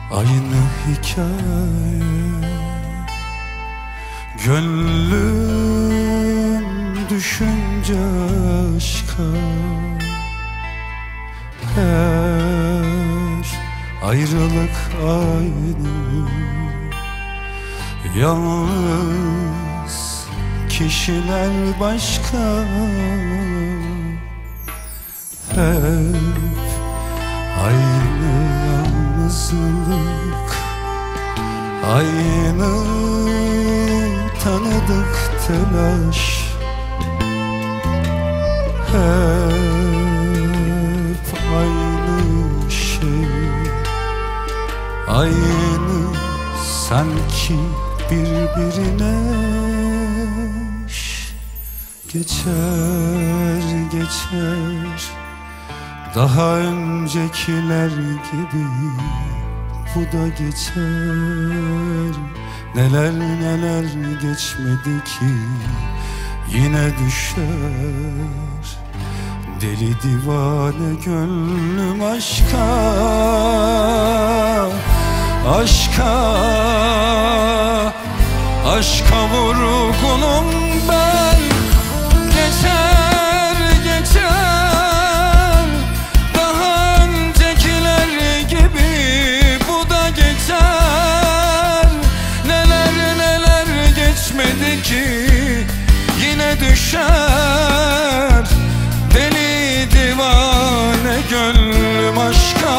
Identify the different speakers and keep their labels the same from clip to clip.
Speaker 1: Aynı hikaye, gönlüm düşünce aşka. Her ayrılık aynı, yalnız kişiler başka. Hep aynı yalnızlık, aynı tanıdık telaş. Hep aynı şey, aynı sanki birbirine geçer geçer. Daha öncekiler gibi bu da geçer. Neler neler geçmedi ki yine düşer. Deli divane gönlüm aşka, aşka, aşka vurgunum ben. Geçer geçer, daha öncekiler gibi bu da geçer. Neler neler geçmedi ki yine düşer. Deli divane gönlüm aşka,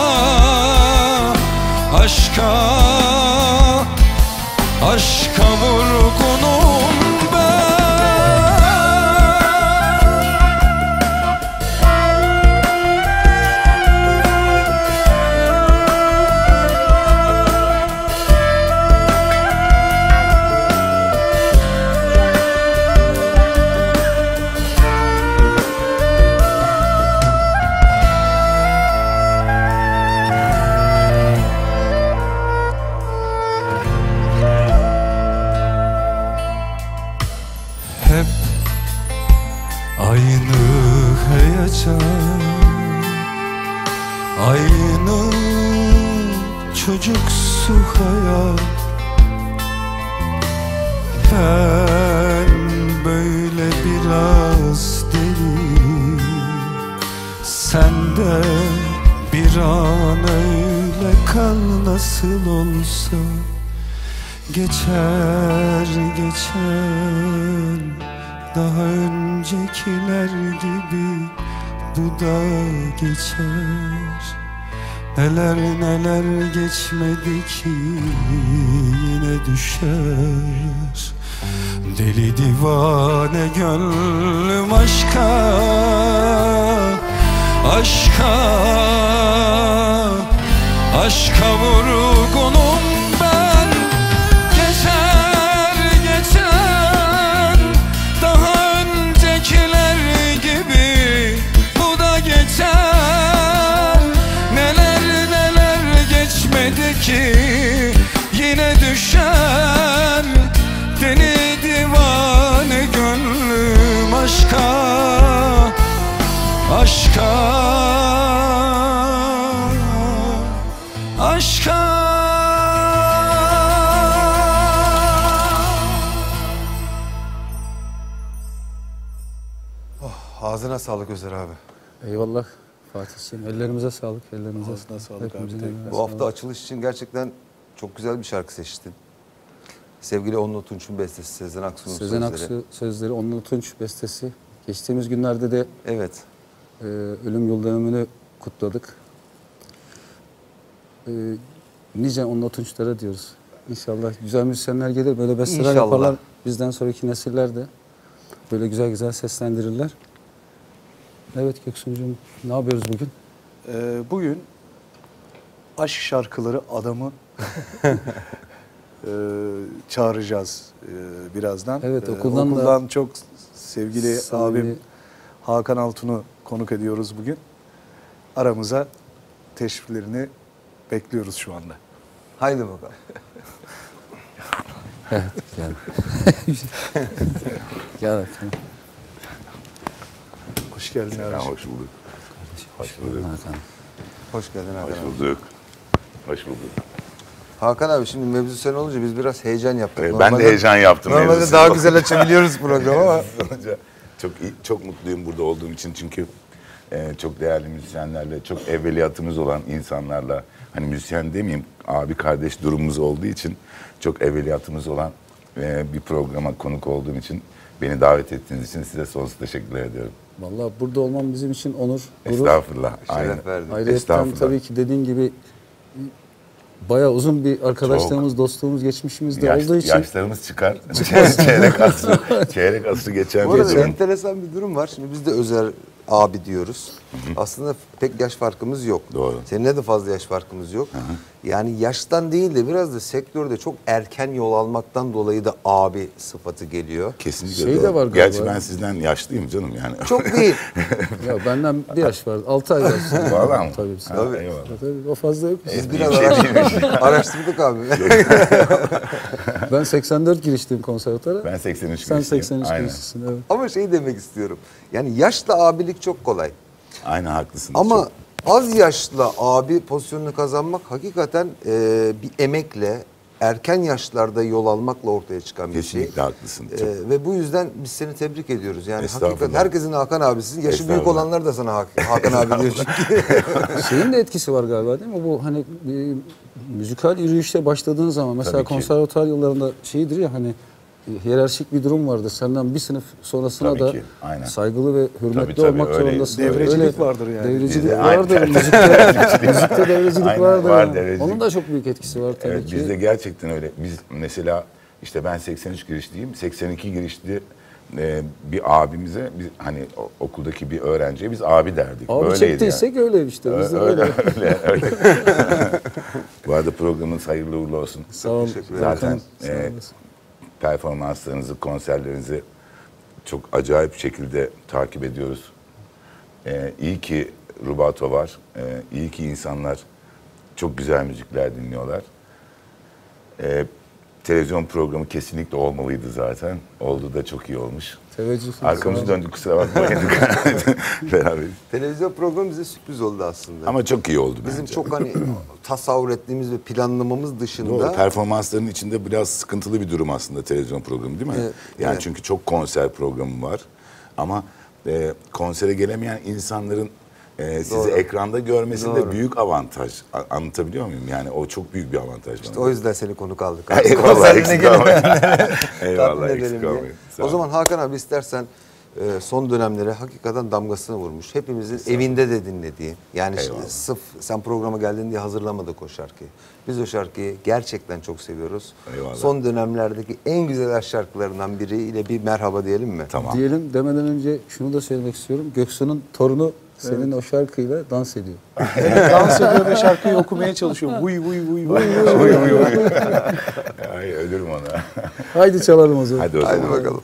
Speaker 1: aşka, aşka vurgunum ben. Hep aynı heyecan, aynı çocuksu hayat. Ben böyle biraz deli, sen de bir an öyle kal. Nasıl olsa geçer geçer, daha öncekiler gibi bu da geçer. Neler neler geçmedi ki yine düşer. Deli divane gönlüm aşka, aşka, aşka vurgunum ben. Geçer geçer, daha öncekiler gibi bu da geçer. Neler neler geçmedi ki yine düşer. Deli divane gönlüm aşka, aşka, aşka.
Speaker 2: Ağzına sağlık Özer abi.
Speaker 3: Eyvallah Fatih'ciğim. Ellerimize sağlık. Ellerimize
Speaker 4: Ağzına sağlık abi.
Speaker 2: Bu hafta açılış için gerçekten çok güzel bir şarkı seçtin. Sevgili Onno Tunç'un bestesi, Sezen Aksu'nun
Speaker 3: Sezen
Speaker 2: sözleri.
Speaker 3: Aksu sözleri, Onno Tunç bestesi. Geçtiğimiz günlerde de
Speaker 2: Evet.
Speaker 3: ölüm yıl dönümünü kutladık. Nice Onno Tunçlara diyoruz. İnşallah güzel müzisyenler gelir, böyle besteler
Speaker 2: İnşallah
Speaker 3: yaparlar. Bizden sonraki nesiller de böyle güzel güzel seslendirirler. Evet Göksu'cum, ne yapıyoruz bugün?
Speaker 4: Bugün aşk şarkıları adamı çağıracağız birazdan.
Speaker 3: Evet, okuldan da
Speaker 4: çok sevgili abim Hakan Altun'u konuk ediyoruz bugün. Aramıza teşriflerini bekliyoruz şu anda.
Speaker 2: Haydi bakalım.
Speaker 3: Evet, gel. Gel bakalım.
Speaker 4: Hoş geldin Ercan.
Speaker 5: Hoş bulduk. Hoş bulduk.
Speaker 2: Hoş geldin
Speaker 5: Hoş
Speaker 2: Hakan.
Speaker 5: bulduk. Hoş bulduk.
Speaker 2: Hakan abi şimdi mevzu sen olunca biz biraz heyecan yaptık.
Speaker 5: Ben de
Speaker 2: Normalde-
Speaker 5: heyecan yaptım.
Speaker 2: Normalde
Speaker 5: mevzusu.
Speaker 2: daha güzel açabiliyoruz programı ama.
Speaker 5: Çok mutluyum burada olduğum için çünkü çok değerli müzisyenlerle, çok evveliyatımız olan insanlarla, hani müzisyen demeyeyim, abi kardeş durumumuz olduğu için çok evveliyatımız olan bir programa konuk olduğum için, beni davet ettiğiniz için size sonsuz teşekkür ediyorum.
Speaker 3: Vallahi burada olmam bizim için onur, gurur.
Speaker 5: Estağfurullah. Aynen.
Speaker 2: Şeref verdin.
Speaker 3: Ayrıca
Speaker 5: Estağfurullah.
Speaker 3: tabii ki dediğin gibi bayağı uzun bir arkadaşlığımız, dostluğumuz, geçmişimiz de olduğu için.
Speaker 5: Yaşlarımız çıkar. çeyrek asrı geçen
Speaker 2: Bu arada
Speaker 5: bir durum.
Speaker 2: enteresan bir durum var. Şimdi biz de Özer abi diyoruz. Aslında pek yaş farkımız yok.
Speaker 5: Doğru.
Speaker 2: Seninle de fazla yaş farkımız yok. Yani yaştan değil de biraz da sektörde çok erken yol almaktan dolayı da abi sıfatı geliyor.
Speaker 5: Kesinlikle
Speaker 3: Şey
Speaker 5: doğru.
Speaker 3: de var galiba.
Speaker 5: Gerçi ben sizden yaşlıyım canım yani.
Speaker 2: Çok değil.
Speaker 3: Ya benden bir yaş var. 6 ay var.
Speaker 5: Vallahi mi?
Speaker 3: Tabii.
Speaker 5: Ha, eyvallah.
Speaker 3: Tabii, o fazla yok.
Speaker 2: Biz
Speaker 5: Bir
Speaker 2: biraz
Speaker 5: şey değilmiş.
Speaker 2: araştırdık abi.
Speaker 3: Ben 84 girişliyim konservatara.
Speaker 5: Ben 83
Speaker 3: Sen
Speaker 5: girişliyim.
Speaker 3: 83
Speaker 5: Aynen.
Speaker 3: girişlisin. Evet.
Speaker 2: Ama şey demek istiyorum. Yani yaşla abilik çok kolay.
Speaker 5: Aynen haklısın.
Speaker 2: Ama
Speaker 5: Çok-
Speaker 2: az yaşla abi pozisyonunu kazanmak hakikaten bir emekle, erken yaşlarda yol almakla ortaya çıkan bir şey.
Speaker 5: Kesinlikle haklısın. Çok-
Speaker 2: Ve bu yüzden biz seni tebrik ediyoruz. Yani
Speaker 5: Estağfurullah.
Speaker 2: hakikaten herkesin Hakan abisisin. Yaşı büyük
Speaker 5: Estağfurullah.
Speaker 2: olanlar da sana Hakan abi diyor çünkü.
Speaker 3: Şeyin de etkisi var galiba değil mi? Bu hani müzikal yürüyüşte başladığın zaman mesela
Speaker 5: Tabii ki.
Speaker 3: konservatuar yıllarında şeydir ya hani hiyerarşik bir durum vardır. Senden bir sınıf sonrasına
Speaker 5: Tabii
Speaker 3: da
Speaker 5: ki, aynen.
Speaker 3: saygılı ve hürmetli
Speaker 5: Tabii,
Speaker 3: olmak
Speaker 5: öyle.
Speaker 3: zorundasın.
Speaker 4: Devrecilik vardır yani.
Speaker 3: Devrecilik
Speaker 5: Bizde-
Speaker 3: vardır.
Speaker 5: Aynen.
Speaker 3: Müzikte devrecilik
Speaker 5: Aynen,
Speaker 3: vardır.
Speaker 5: var
Speaker 3: yani.
Speaker 5: devrecilik.
Speaker 3: Onun da çok büyük etkisi var tabii
Speaker 5: Evet,
Speaker 3: ki.
Speaker 5: bizde gerçekten öyle. Biz mesela işte ben 83 girişliyim. 82 girişli bir abimize, biz hani okuldaki bir öğrenciye biz abi derdik.
Speaker 3: Abi
Speaker 5: Böyleydi
Speaker 3: çektiysek öyle işte. Biz de
Speaker 5: Öyle,
Speaker 3: öyle.
Speaker 5: öyle. Bu arada programınız hayırlı uğurlu olsun.
Speaker 3: Sağ ol.
Speaker 5: Zaten
Speaker 3: Sağ olasın.
Speaker 5: performanslarınızı, konserlerinizi çok acayip şekilde takip ediyoruz. İyi ki Rubato var. İyi ki insanlar çok güzel müzikler dinliyorlar. Televizyon programı kesinlikle olmalıydı zaten. Oldu da çok iyi olmuş.
Speaker 3: Teveccüh.
Speaker 5: Arkamızı döndük, kusura bakmayın. Beraber.
Speaker 2: Televizyon programı bize sürpriz oldu aslında.
Speaker 5: Ama çok iyi oldu
Speaker 2: Bizim
Speaker 5: bence.
Speaker 2: çok hani tasavvur ettiğimiz ve planlamamız dışında.
Speaker 5: Doğru, performansların içinde biraz sıkıntılı bir durum aslında televizyon programı değil mi?
Speaker 2: Evet,
Speaker 5: Yani
Speaker 2: evet.
Speaker 5: çünkü çok konser programı var. Ama konsere gelemeyen insanların sizi
Speaker 2: Doğru.
Speaker 5: ekranda görmesi de
Speaker 2: Doğru.
Speaker 5: büyük avantaj. Anlatabiliyor muyum? Yani o çok büyük bir avantaj. bana.
Speaker 2: O yüzden seni konuk aldık.
Speaker 5: Eyvallah,
Speaker 2: Konserine
Speaker 5: eksik
Speaker 2: gelin.
Speaker 5: olmayın.
Speaker 2: Tatmin
Speaker 5: Eyvallah,
Speaker 2: edelim
Speaker 5: eksik
Speaker 2: diye.
Speaker 5: olmayın. Sağ
Speaker 2: O
Speaker 5: olun.
Speaker 2: zaman Hakan abi istersen son dönemlere hakikaten damgasını vurmuş. Hepimizin evinde de dinlediği. Yani
Speaker 5: Eyvallah.
Speaker 2: sırf sen programa geldin diye hazırlamadık o şarkıyı. Biz o şarkıyı gerçekten çok seviyoruz.
Speaker 5: Eyvallah.
Speaker 2: Son dönemlerdeki en güzel aşk şarkılarından biriyle bir merhaba diyelim mi?
Speaker 5: Tamam.
Speaker 3: Diyelim demeden önce şunu da söylemek istiyorum. Göksu'nun torunu senin o şarkıyla dans ediyor.
Speaker 4: Evet, dans ediyor ve şarkıyı okumaya çalışıyor. Vuy vuy vuy vuy.
Speaker 5: Ay, ölürüm ona.
Speaker 3: Haydi çalalım o zaman.
Speaker 5: Hadi o zaman.
Speaker 2: Haydi bakalım.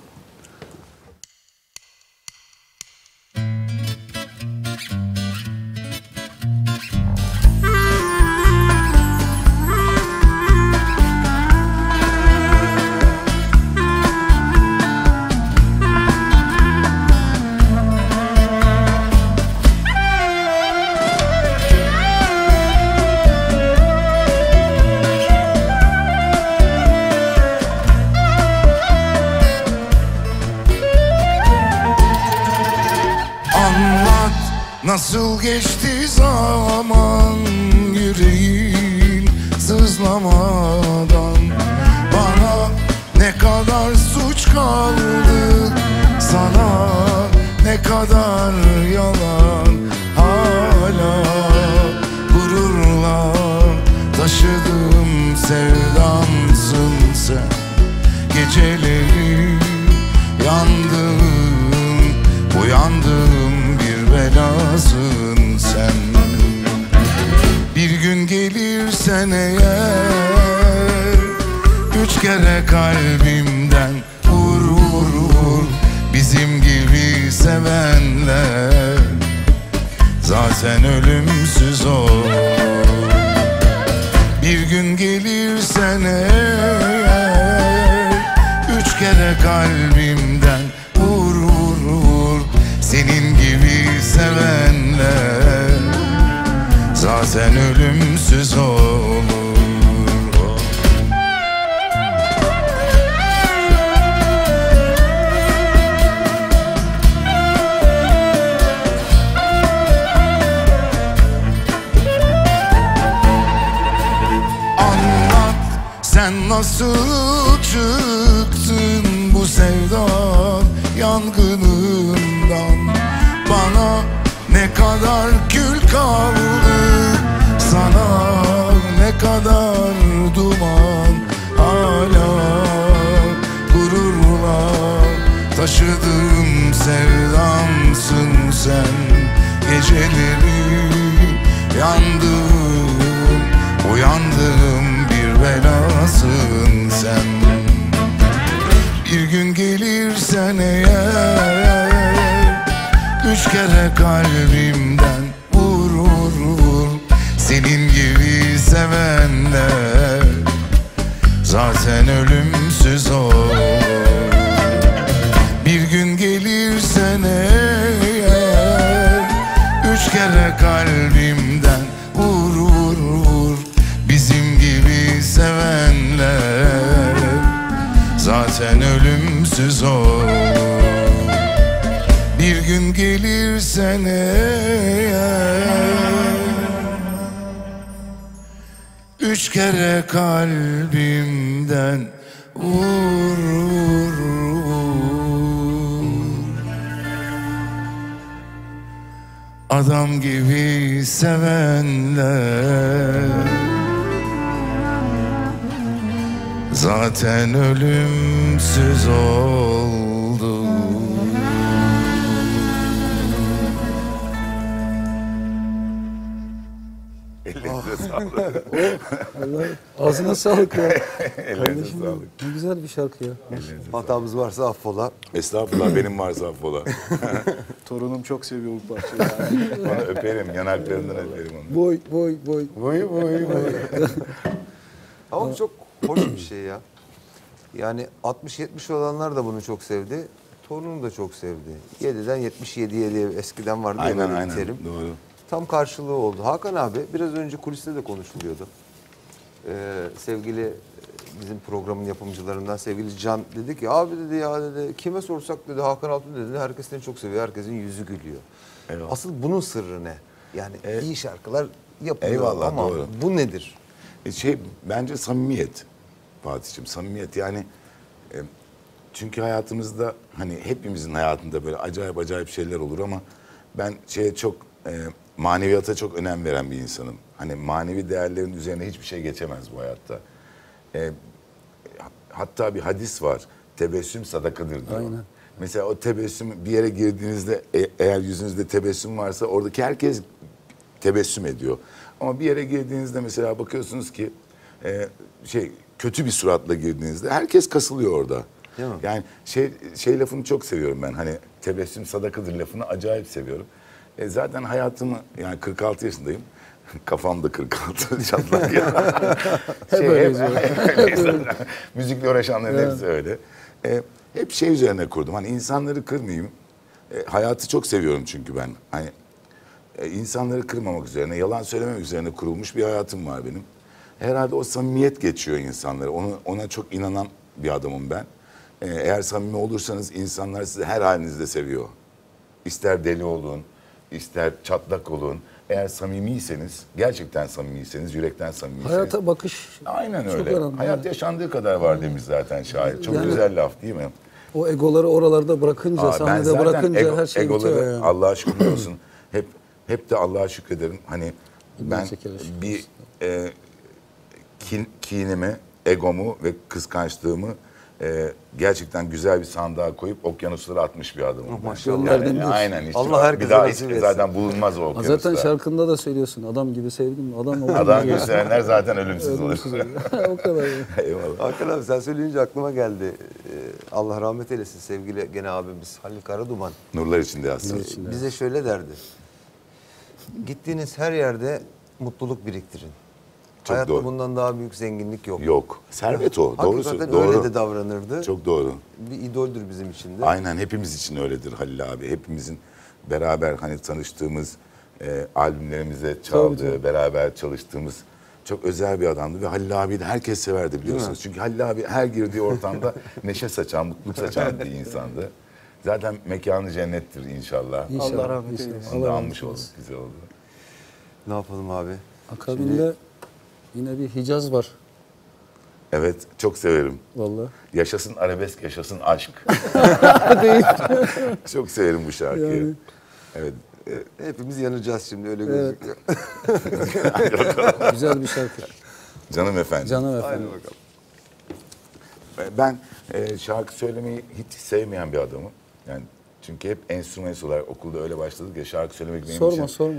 Speaker 6: Anlat nasıl geçti zaman, yüreğin sızlamadan. Bana ne kadar suç kaldı, sana ne kadar yalan. Hala gururla taşıdığım sevdamsın sen. Geceleri yandığım, uyandığım bir belasın sen. Bir gün gelirsen eğer, 3 kere kalbimden vur vur vur. Bizim gibi sevenler zaten ölümsüz olur. Bir gün gelirsen eğer, 3 kere kalbimden vur vur vur. Senin gibi sevenler zaten ölümsüz olur. Sen nasıl çıktın bu sevda yangınından? Bana ne kadar kül kaldı, sana ne kadar duman. Hala gururla taşıdığım sevdamsın sen. Geceleri yandım, uyandım, bir belasın sen. Bir gün gelirsen eğer, 3 kere kalbimden vur vur vur. Senin gibi sevenler zaten ölümsüz olur. Bir gün gelirsen eğer, 3 kere kalbimden vur vur vur. Bizim gibi sevenler zaten ölümsüz olur. Bir gün gelirsen eğer, 3 kere kalbimden vur vur vur. Adam gibi sevenler zaten ölümsüz oldu.
Speaker 5: Ellerinize sağlık.
Speaker 3: Allah ağzına sağlık ya.
Speaker 5: Ellerinize
Speaker 3: Kardeşim
Speaker 5: sağlık.
Speaker 3: ne güzel bir şarkı ya.
Speaker 2: Hatamız varsa affola.
Speaker 5: Estağfurullah, benim varsa affola.
Speaker 4: Torunum çok seviyor bu parçayı.
Speaker 5: Onu öperim, yanaklarından öperim onu.
Speaker 3: Boy boy boy.
Speaker 2: Vay vay vay. Ama bu çok hoş bir şey ya. Yani 60-70 olanlar da bunu çok sevdi. Torunum da çok sevdi. 7'den 77'ye diye eskiden vardı ya
Speaker 5: Aynen
Speaker 2: böyle bir
Speaker 5: aynen,
Speaker 2: terim.
Speaker 5: doğru.
Speaker 2: Tam karşılığı oldu. Hakan abi biraz önce kuliste de konuşuluyordu. Sevgili bizim programın yapımcılarından sevgili Can dedi ki abi dedi ya dedi kime sorsak dedi Hakan Altun dedi herkes seni çok seviyor. Herkesin yüzü gülüyor.
Speaker 5: Eyvallah.
Speaker 2: Asıl bunun sırrı ne? Yani iyi şarkılar yapılıyor
Speaker 5: Eyvallah,
Speaker 2: ama
Speaker 5: doğru.
Speaker 2: bu nedir?
Speaker 5: Bence samimiyet Fatih'ciğim, samimiyet yani çünkü hayatımızda hani hepimizin hayatında böyle acayip acayip şeyler olur ama ben çok maneviyata çok önem veren bir insanım. Hani manevi değerlerin üzerine hiçbir şey geçemez bu hayatta. Hatta bir hadis var, tebessüm sadakadır diyor.
Speaker 3: Aynen.
Speaker 5: Mesela o tebessüm bir yere girdiğinizde eğer yüzünüzde tebessüm varsa oradaki herkes tebessüm ediyor. Ama bir yere girdiğinizde mesela bakıyorsunuz ki kötü bir suratla girdiğinizde herkes kasılıyor orada.
Speaker 2: Değil mi?
Speaker 5: Yani lafını çok seviyorum ben. Hani tebessüm sadakadır lafını acayip seviyorum. Zaten hayatımı yani 46 yaşındayım. Kafam da 46 çatlak ya. Müzikle uğraşanların hepsi öyle. Hep üzerine kurdum. Hani insanları kırmayayım. Hayatı çok seviyorum çünkü ben. Hani insanları kırmamak üzerine, yalan söylememek üzerine kurulmuş bir hayatım var benim. Herhalde o samimiyet geçiyor insanlara. Ona çok inanan bir adamım ben. Eğer samimi olursanız insanlar sizi her halinizde seviyor. İster deli olun, ister çatlak olun. Eğer samimiyseniz, gerçekten samimiyseniz, yürekten samimiyseniz.
Speaker 3: Hayata bakış.
Speaker 5: Aynen
Speaker 3: çok
Speaker 5: öyle.
Speaker 3: önemli.
Speaker 5: Hayat yaşandığı kadar var demiş zaten şair. Çok
Speaker 3: Yani-
Speaker 5: güzel laf değil mi?
Speaker 3: O egoları oralarda bırakınca, sahnede bırakınca her şey
Speaker 5: egoları
Speaker 3: bitiyor yani.
Speaker 5: Allah'a şükürler olsun. Hep de Allah'a şükrederim. Hani ben
Speaker 3: şekilde şükür
Speaker 5: bir kinimi, egomu ve kıskançlığımı gerçekten güzel bir sandığa koyup okyanuslara atmış bir adamım. ben.
Speaker 2: maşallah.
Speaker 3: Gönderdim
Speaker 5: Aynen. Hiç
Speaker 2: Allah herkese
Speaker 5: bir daha
Speaker 2: nasip etsin.
Speaker 5: zaten bulunmaz o okyanuslar.
Speaker 3: Zaten şarkında da söylüyorsun. Adam gibi sevdim. Adam oldum.
Speaker 5: Adam gibi sevenler zaten ölümsüz olur.
Speaker 3: Ölümsüz oluyor. O kadar. Yani.
Speaker 5: Eyvallah.
Speaker 2: Hakan abi sen söyleyince aklıma geldi. Allah rahmet eylesin sevgili gene abimiz Halil Karaduman.
Speaker 5: Nurlar içinde yatsın.
Speaker 2: Bize şöyle derdi. Gittiğiniz her yerde mutluluk biriktirin.
Speaker 5: Çok
Speaker 2: Hayatta
Speaker 5: doğru.
Speaker 2: bundan daha büyük zenginlik yok.
Speaker 5: Yok. Servet o. Doğrusu.
Speaker 2: Hakikaten
Speaker 5: Doğru.
Speaker 2: öyle de davranırdı.
Speaker 5: Çok doğru.
Speaker 2: Bir idoldür bizim için de.
Speaker 5: Aynen hepimiz için öyledir Halil abi. Hepimizin beraber hani tanıştığımız, albümlerimize çaldığı, beraber çalıştığımız çok özel bir adamdı ve Halil abi de herkes severdi biliyorsunuz. Çünkü Halil abi her girdiği ortamda neşe saçan, mutluluk saçan bir insandı. Zaten mekanı cennettir inşallah.
Speaker 3: İnşallah.
Speaker 4: Allah rahmet eylesin.
Speaker 3: İnşallah.
Speaker 5: Onu da
Speaker 3: Allah
Speaker 5: anmış
Speaker 3: rahmet
Speaker 5: olduk.
Speaker 3: eylesin.
Speaker 5: Güzel oldu.
Speaker 2: Ne yapalım abi?
Speaker 3: Akabinde yine bir Hicaz var.
Speaker 5: Evet, çok severim.
Speaker 3: Vallahi.
Speaker 5: Yaşasın arabesk, yaşasın aşk. Çok severim bu şarkıyı.
Speaker 3: Yani.
Speaker 5: Evet.
Speaker 2: Hepimiz yanacağız şimdi öyle gözüküyor.
Speaker 3: Güzel bir şarkı.
Speaker 5: Canım efendim.
Speaker 3: Canım efendim.
Speaker 5: Ben şarkı söylemeyi hiç sevmeyen bir adamım. Yani çünkü hep enstrüman olarak okulda öyle başladık ya, şarkı söylemek benim için.
Speaker 3: Sorma.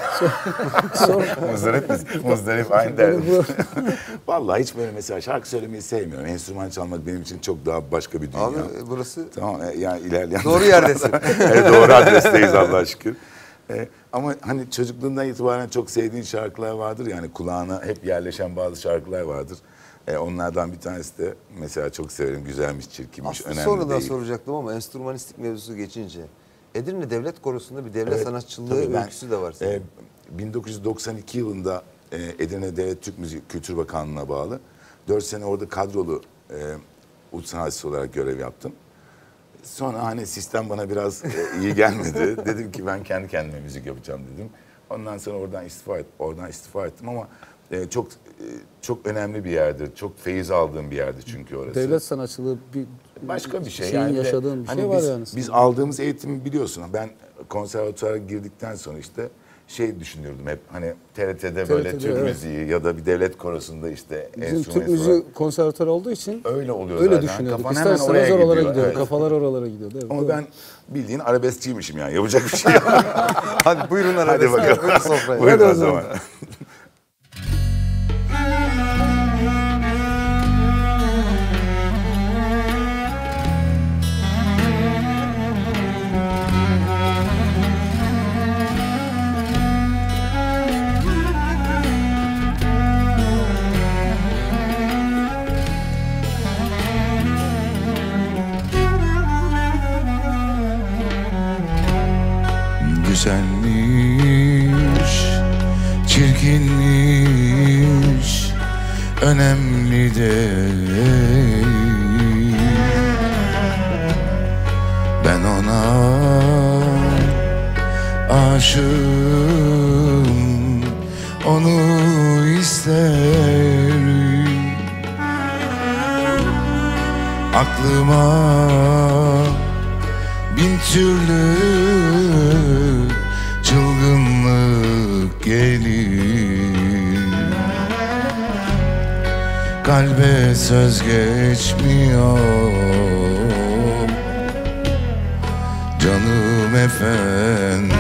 Speaker 5: Muzdarip aynı derdim. Vallahi hiç böyle mesela şarkı söylemeyi sevmiyorum. Enstrüman çalmak benim için çok daha başka bir dünya.
Speaker 2: Abi burası
Speaker 5: Tamam yani ilerleyen...
Speaker 2: doğru yerdesin.
Speaker 5: Evet, doğru adresteyiz Allah'a şükür. Ama hani çocukluğundan itibaren çok sevdiğin şarkılar vardır. Yani kulağına hep yerleşen bazı şarkılar vardır. Onlardan bir tanesi de mesela çok severim. Güzelmiş, çirkinmiş,
Speaker 2: Aslında
Speaker 5: önemli
Speaker 2: sonradan
Speaker 5: değil.
Speaker 2: soracaktım ama enstrümanistik mevzusu geçince. Edirne Devlet Korosu'nda bir devlet
Speaker 5: Evet,
Speaker 2: sanatçılığı
Speaker 5: tabii ben,
Speaker 2: öyküsü de var senin.
Speaker 5: 1992 yılında Edirne Devlet Türk Müzik Kültür Bakanlığı'na bağlı. 4 sene orada kadrolu ut sanatçısı olarak görev yaptım. Sonra hani sistem bana biraz iyi gelmedi. Dedim ki ben kendi kendime müzik yapacağım dedim. Ondan sonra oradan istifa ettim ama çok önemli bir yerdi. Çok feyiz aldığım bir yerdi çünkü orası.
Speaker 3: Devlet sanatçılığı bir
Speaker 5: Başka bir şey.
Speaker 3: Senin
Speaker 5: Yani
Speaker 3: yaşadığın bir
Speaker 5: hani
Speaker 3: şey var yani.
Speaker 5: Biz aldığımız eğitimi biliyorsun. Ben konservatuvara girdikten sonra işte düşünürdüm hep hani TRT'de böyle
Speaker 3: TRT'de,
Speaker 5: Türk
Speaker 3: evet.
Speaker 5: müziği ya da bir devlet korosunda işte
Speaker 3: Bizim
Speaker 5: enstrüman
Speaker 3: Türk müziği konservatuarı olduğu için
Speaker 5: öyle oluyor
Speaker 3: öyle
Speaker 5: zaten.
Speaker 3: düşünüyorduk.
Speaker 5: Kafan
Speaker 3: İster
Speaker 5: hemen
Speaker 3: istemez
Speaker 5: oraya
Speaker 3: oralara
Speaker 5: gidiyor.
Speaker 3: gidiyor.
Speaker 5: Evet.
Speaker 3: Kafalar oralara gidiyor. Evet,
Speaker 5: Ama
Speaker 3: doğru.
Speaker 5: ben bildiğin arabeskçiymişim yani. Yapacak bir şey yok.
Speaker 2: Hadi buyurun
Speaker 5: Hadi
Speaker 2: arabesk.
Speaker 5: bakalım.
Speaker 2: Buyurun sofraya.
Speaker 5: Buyurun
Speaker 3: Hadi
Speaker 5: o
Speaker 3: o zaman.
Speaker 5: zaman.
Speaker 6: Güzelmiş, çirkinmiş, önemli değil. Ben ona aşığım, onu isterim. Aklıma bin türlü çılgınlık gelir. Kalbe söz geçmiyor canım efendim.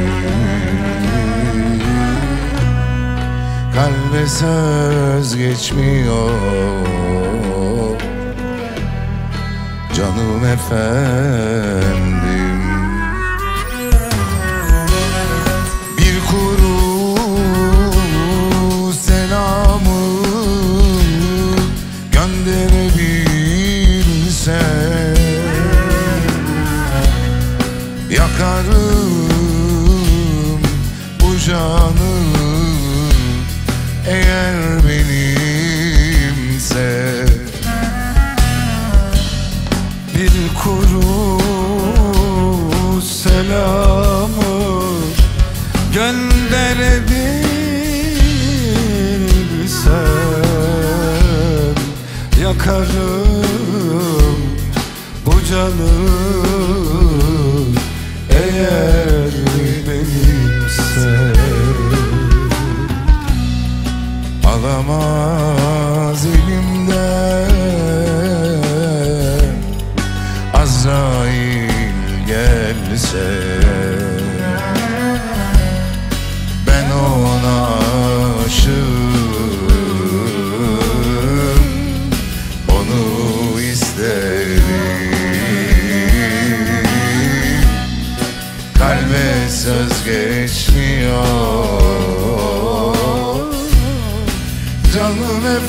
Speaker 6: Kalbe söz geçmiyor canım efendim. Bir kuru selamı gönderebilse yakarım bu canı eğer benimse. Bir kuru selamı gönderebilsem yakarım bu canı eğer benimse. Alamaz elimden Azrail gelse, ben ona aşığım, onu isterim. Kalbe söz geçmiyor canım efendim.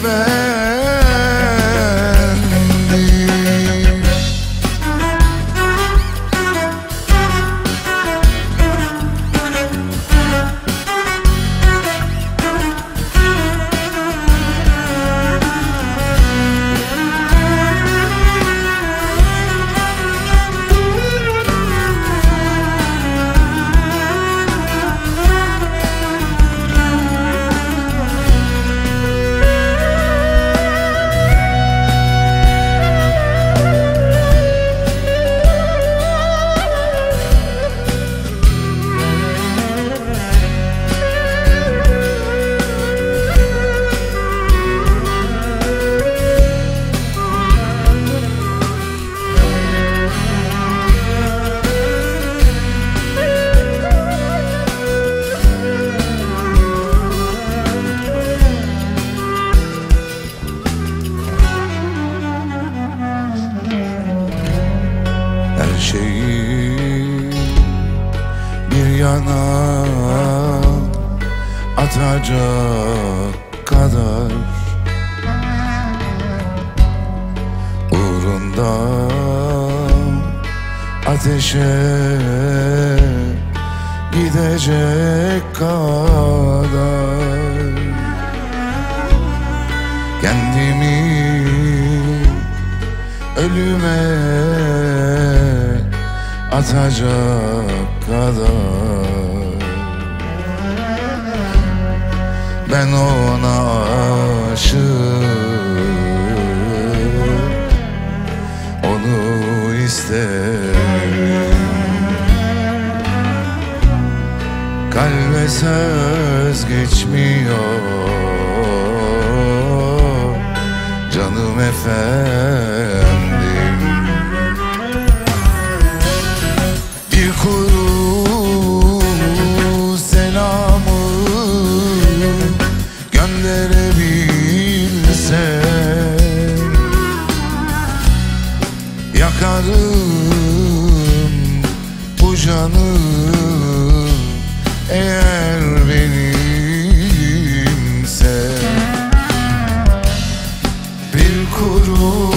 Speaker 6: kanal atacak kadar uğrunda ateşe gidecek kadar kendimi ölüme atacak kadar ben ona aşık, onu isterim. Kalbe söz geçmiyor canım efendim. Bir kuru selamı gönderebilsem yakarım bu canı eğer benimse. Bir kuru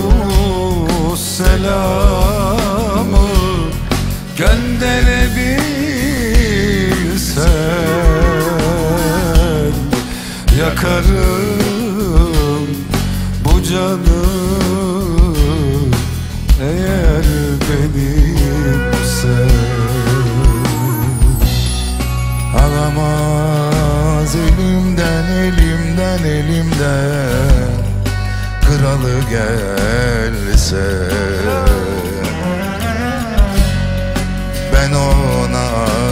Speaker 1: selamı gönderebilsen yakarım bu canı eğer benimse.
Speaker 6: Alamaz elimden kralı gelse ben ona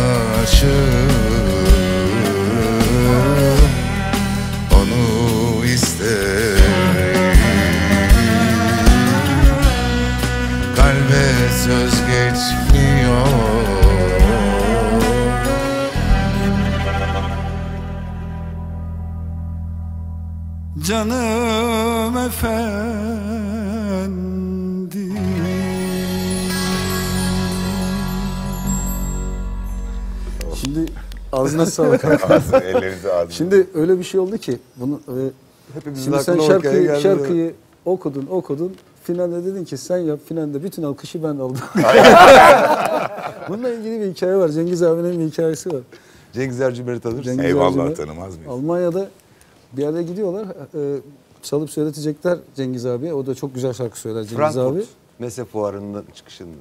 Speaker 6: aşığım, onu isterim. Kalbe söz geçmiyor
Speaker 1: canım efendim.
Speaker 3: Şimdi ağzına sağlık.
Speaker 5: Ellerinize ağzına.
Speaker 3: Şimdi öyle bir şey oldu ki bunu
Speaker 2: Hepimizin
Speaker 3: şimdi sen
Speaker 2: aklına o hikaye geldi.
Speaker 3: şarkıyı okudun. Finalde dedin ki sen yap. Finalde bütün alkışı ben aldım. Bununla ilgili bir hikaye var. Cengiz abinin bir hikayesi var.
Speaker 2: Cengiz Ercümer'i tanırsın.
Speaker 3: Cengiz
Speaker 5: Eyvallah,
Speaker 3: Ercümer,
Speaker 5: tanımaz mıyız?
Speaker 3: Almanya'da bir yere gidiyorlar. Çalıp söyletecekler Cengiz abiye. O da çok güzel şarkı söyler Cengiz abi.
Speaker 2: Frankfurt Messe Fuarı'nın çıkışında.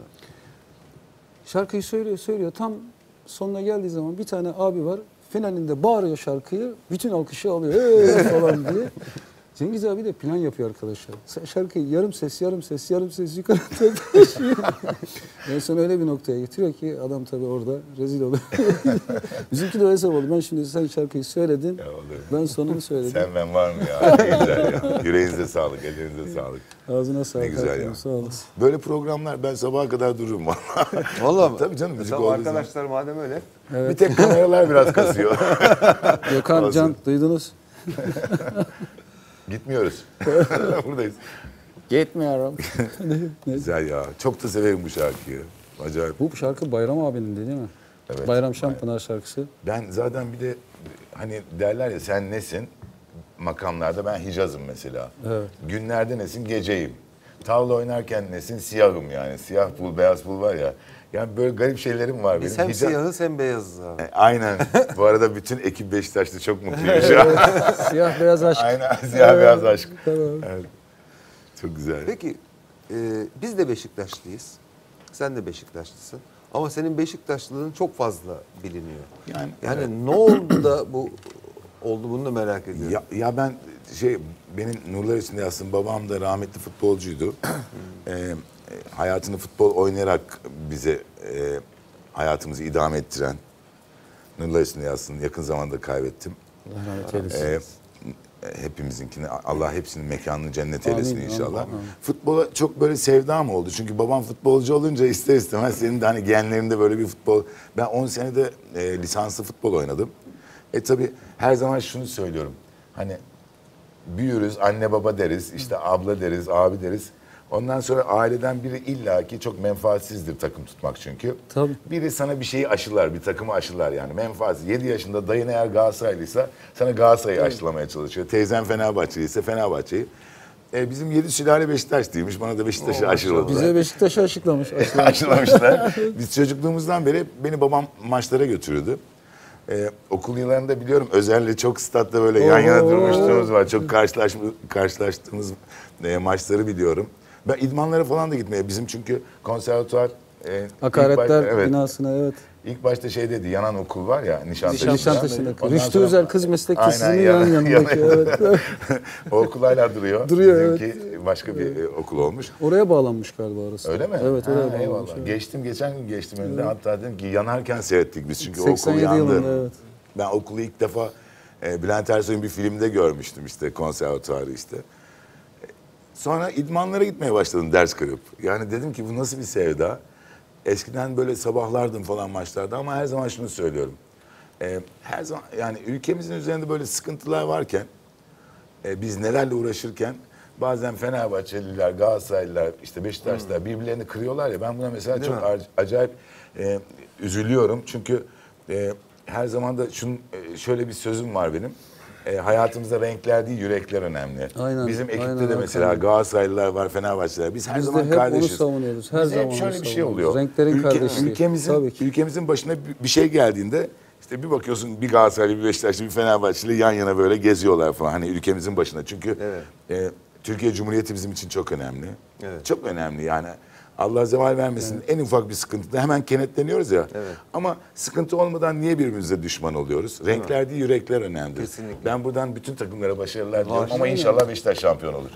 Speaker 3: Şarkıyı söylüyor. Tam sonuna geldiği zaman bir tane abi var. Finalinde bağırıyor şarkıyı. Bütün alkışı alıyor. Hey! falan diye. Cengiz abi de plan yapıyor arkadaşlar. Şarkıyı yarım ses yukarı taşıyor. En son öyle bir noktaya getiriyor ki adam tabii orada rezil oluyor. Bizimki de öyle oldu. Ben şimdi sen şarkıyı söyledin.
Speaker 5: Ya olur.
Speaker 3: Ben sonunu söyledim.
Speaker 5: Sen ben var mı ya? Ne güzel ya. Yüreğinize sağlık, ellerinize sağlık.
Speaker 3: Ağzına sağlık.
Speaker 5: Ne güzel ya.
Speaker 3: Arkadaşım, sağ olasın.
Speaker 5: Böyle programlar ben sabaha kadar dururum vallahi.
Speaker 2: Vallahi mi?
Speaker 5: Tabii canım, müzik
Speaker 2: Tamam,
Speaker 5: olduğu
Speaker 2: arkadaşlar madem öyle.
Speaker 5: Bir tek kameralar biraz kasıyor.
Speaker 3: Gökhan,
Speaker 5: Olsun.
Speaker 3: Can duydunuz.
Speaker 5: Gitmiyoruz. Buradayız.
Speaker 3: Gitmiyorum.
Speaker 5: Güzel ya. Çok da severim bu şarkıyı. Acayip.
Speaker 3: Bu şarkı Bayram abinin de değil mi?
Speaker 5: Evet.
Speaker 3: Bayram Şampınar şarkısı.
Speaker 5: Ben zaten bir de hani derler ya sen nesin? Makamlarda ben Hicaz'ım mesela.
Speaker 3: Evet.
Speaker 5: Günlerde nesin? Geceyim. Tavla oynarken nesin? Siyahım yani. Siyah pul, beyaz pul var ya. Yani böyle garip şeylerim var benim.
Speaker 2: Biz hem
Speaker 5: Hicaz-
Speaker 2: siyahız hem beyazız abi.
Speaker 5: Aynen. Bu arada bütün ekip Beşiktaş'ta çok mutluyum şu an.
Speaker 3: Siyah beyaz aşk.
Speaker 5: Aynen. Siyah beyaz aşk.
Speaker 3: Tamam.
Speaker 5: Evet. Çok güzel.
Speaker 2: Peki biz de Beşiktaşlıyız. Sen de Beşiktaşlısın. Ama senin Beşiktaşlılığın çok fazla biliniyor. Yani ne oldu da bu oldu, bunu da merak ediyorum.
Speaker 5: Ya ben benim nurlar içinde aslında babam da rahmetli futbolcuydu. Hayatını futbol oynayarak bize hayatımızı idame ettiren, nurlar içinde yatsın, yakın zamanda kaybettim.
Speaker 3: Allah rahmet eylesin.
Speaker 5: Hepimizinkini, Allah hepsinin mekanını cennet
Speaker 3: Amin,
Speaker 5: eylesin
Speaker 3: amin,
Speaker 5: inşallah.
Speaker 3: amin.
Speaker 5: Futbola çok böyle sevdam oldu. Çünkü babam futbolcu olunca ister istemez senin de hani genlerinde böyle bir futbol. Ben 10 senede lisanslı futbol oynadım. Tabii her zaman şunu söylüyorum. Hani büyürüz, anne baba deriz, işte abla deriz, abi deriz. Ondan sonra aileden biri illaki çok menfaatsizdir takım tutmak çünkü.
Speaker 3: Tabii.
Speaker 5: Biri sana bir şeyi aşılar, bir takımı aşılar yani. Menfaatsiz. 7 yaşında dayın eğer Galatasaraylıysa sana Galatasaray'ı aşılamaya çalışıyor. Teyzen Fenerbahçeliyse Fenerbahçe'yi. Bizim 7 sülale Beşiktaşlıymış. Bana da Beşiktaş'ı aşıladılar.
Speaker 3: Bize Beşiktaş'ı aşıklamış.
Speaker 5: Aşılamışlar. Biz çocukluğumuzdan beri beni babam maçlara götürürdü. Okul yıllarında biliyorum Özer'le çok statta böyle yan yana durmuşluğumuz var. Çok karşılaştığımız maçları biliyorum. Ben idmanlara falan da gitmeye, bizim çünkü konservatuvar...
Speaker 3: Hakaretler binasına, evet.
Speaker 5: İlk başta şey dedi, yanan okul var ya, Nişantaşı'nda.
Speaker 3: Nişantaşı'nda. Rüştü Özel Kız Meslek Lisesi'nin
Speaker 5: Aynen,
Speaker 3: yanındaki. Evet.
Speaker 5: O okul hala duruyor.
Speaker 3: Duruyor,
Speaker 5: Bizimki başka bir okul olmuş.
Speaker 3: Oraya bağlanmış galiba orası.
Speaker 5: Öyle mi?
Speaker 3: Evet, oraya bağlanmış.
Speaker 5: Eyvallah.
Speaker 3: Evet.
Speaker 5: Geçen gün geçtim önünde. Hatta dedim ki yanarken seyrettik biz çünkü o okul
Speaker 3: 87
Speaker 5: yandı.
Speaker 3: yılında, evet.
Speaker 5: Ben okulu ilk defa Bülent Ersoy'un bir filmde görmüştüm işte, konservatuarı işte. Sonra idmanlara gitmeye başladım ders kırıp. Yani dedim ki bu nasıl bir sevda? Eskiden böyle sabahlardım falan maçlarda ama her zaman şunu söylüyorum. Her zaman yani ülkemizin üzerinde böyle sıkıntılar varken, biz nelerle uğraşırken bazen Fenerbahçeliler, Galatasaraylılar, işte Beşiktaşlılar birbirlerini kırıyorlar ya, ben buna mesela
Speaker 2: Değil
Speaker 5: çok
Speaker 2: mi?
Speaker 5: acayip üzülüyorum. Çünkü her zaman da şöyle bir sözüm var benim. Hayatımızda renkler değil, yürekler önemli.
Speaker 3: Aynen,
Speaker 5: Bizim ekipte
Speaker 3: aynen,
Speaker 5: de mesela
Speaker 3: aynen.
Speaker 5: Galatasaraylılar var, Fenerbahçeliler. Biz her
Speaker 3: Biz de
Speaker 5: zaman
Speaker 3: hep
Speaker 5: kardeşiz.
Speaker 3: onu savunuyoruz. Her
Speaker 5: Biz
Speaker 3: zaman
Speaker 5: hep şöyle
Speaker 3: onu
Speaker 5: bir şey
Speaker 3: savunuyoruz.
Speaker 5: oluyor.
Speaker 3: Renklerin kardeşliği. Tabii ki.
Speaker 5: Ülkemizin başına bir şey geldiğinde işte bir bakıyorsun bir Galatasaraylı, bir Beşiktaşlı, bir Fenerbahçeli yan yana böyle geziyorlar falan. Hani ülkemizin başına. Çünkü Türkiye Cumhuriyeti bizim için çok önemli.
Speaker 2: Evet.
Speaker 5: Çok önemli yani. Allah zeval vermesin. En ufak bir sıkıntıda hemen kenetleniyoruz ya.
Speaker 2: Evet.
Speaker 5: Ama sıkıntı olmadan niye birbirimize düşman oluyoruz? Renkler değil, yürekler önemli.
Speaker 2: Kesinlikle.
Speaker 5: Ben buradan bütün takımlara başarılar diliyorum ama inşallah Beşiktaş şampiyon olur.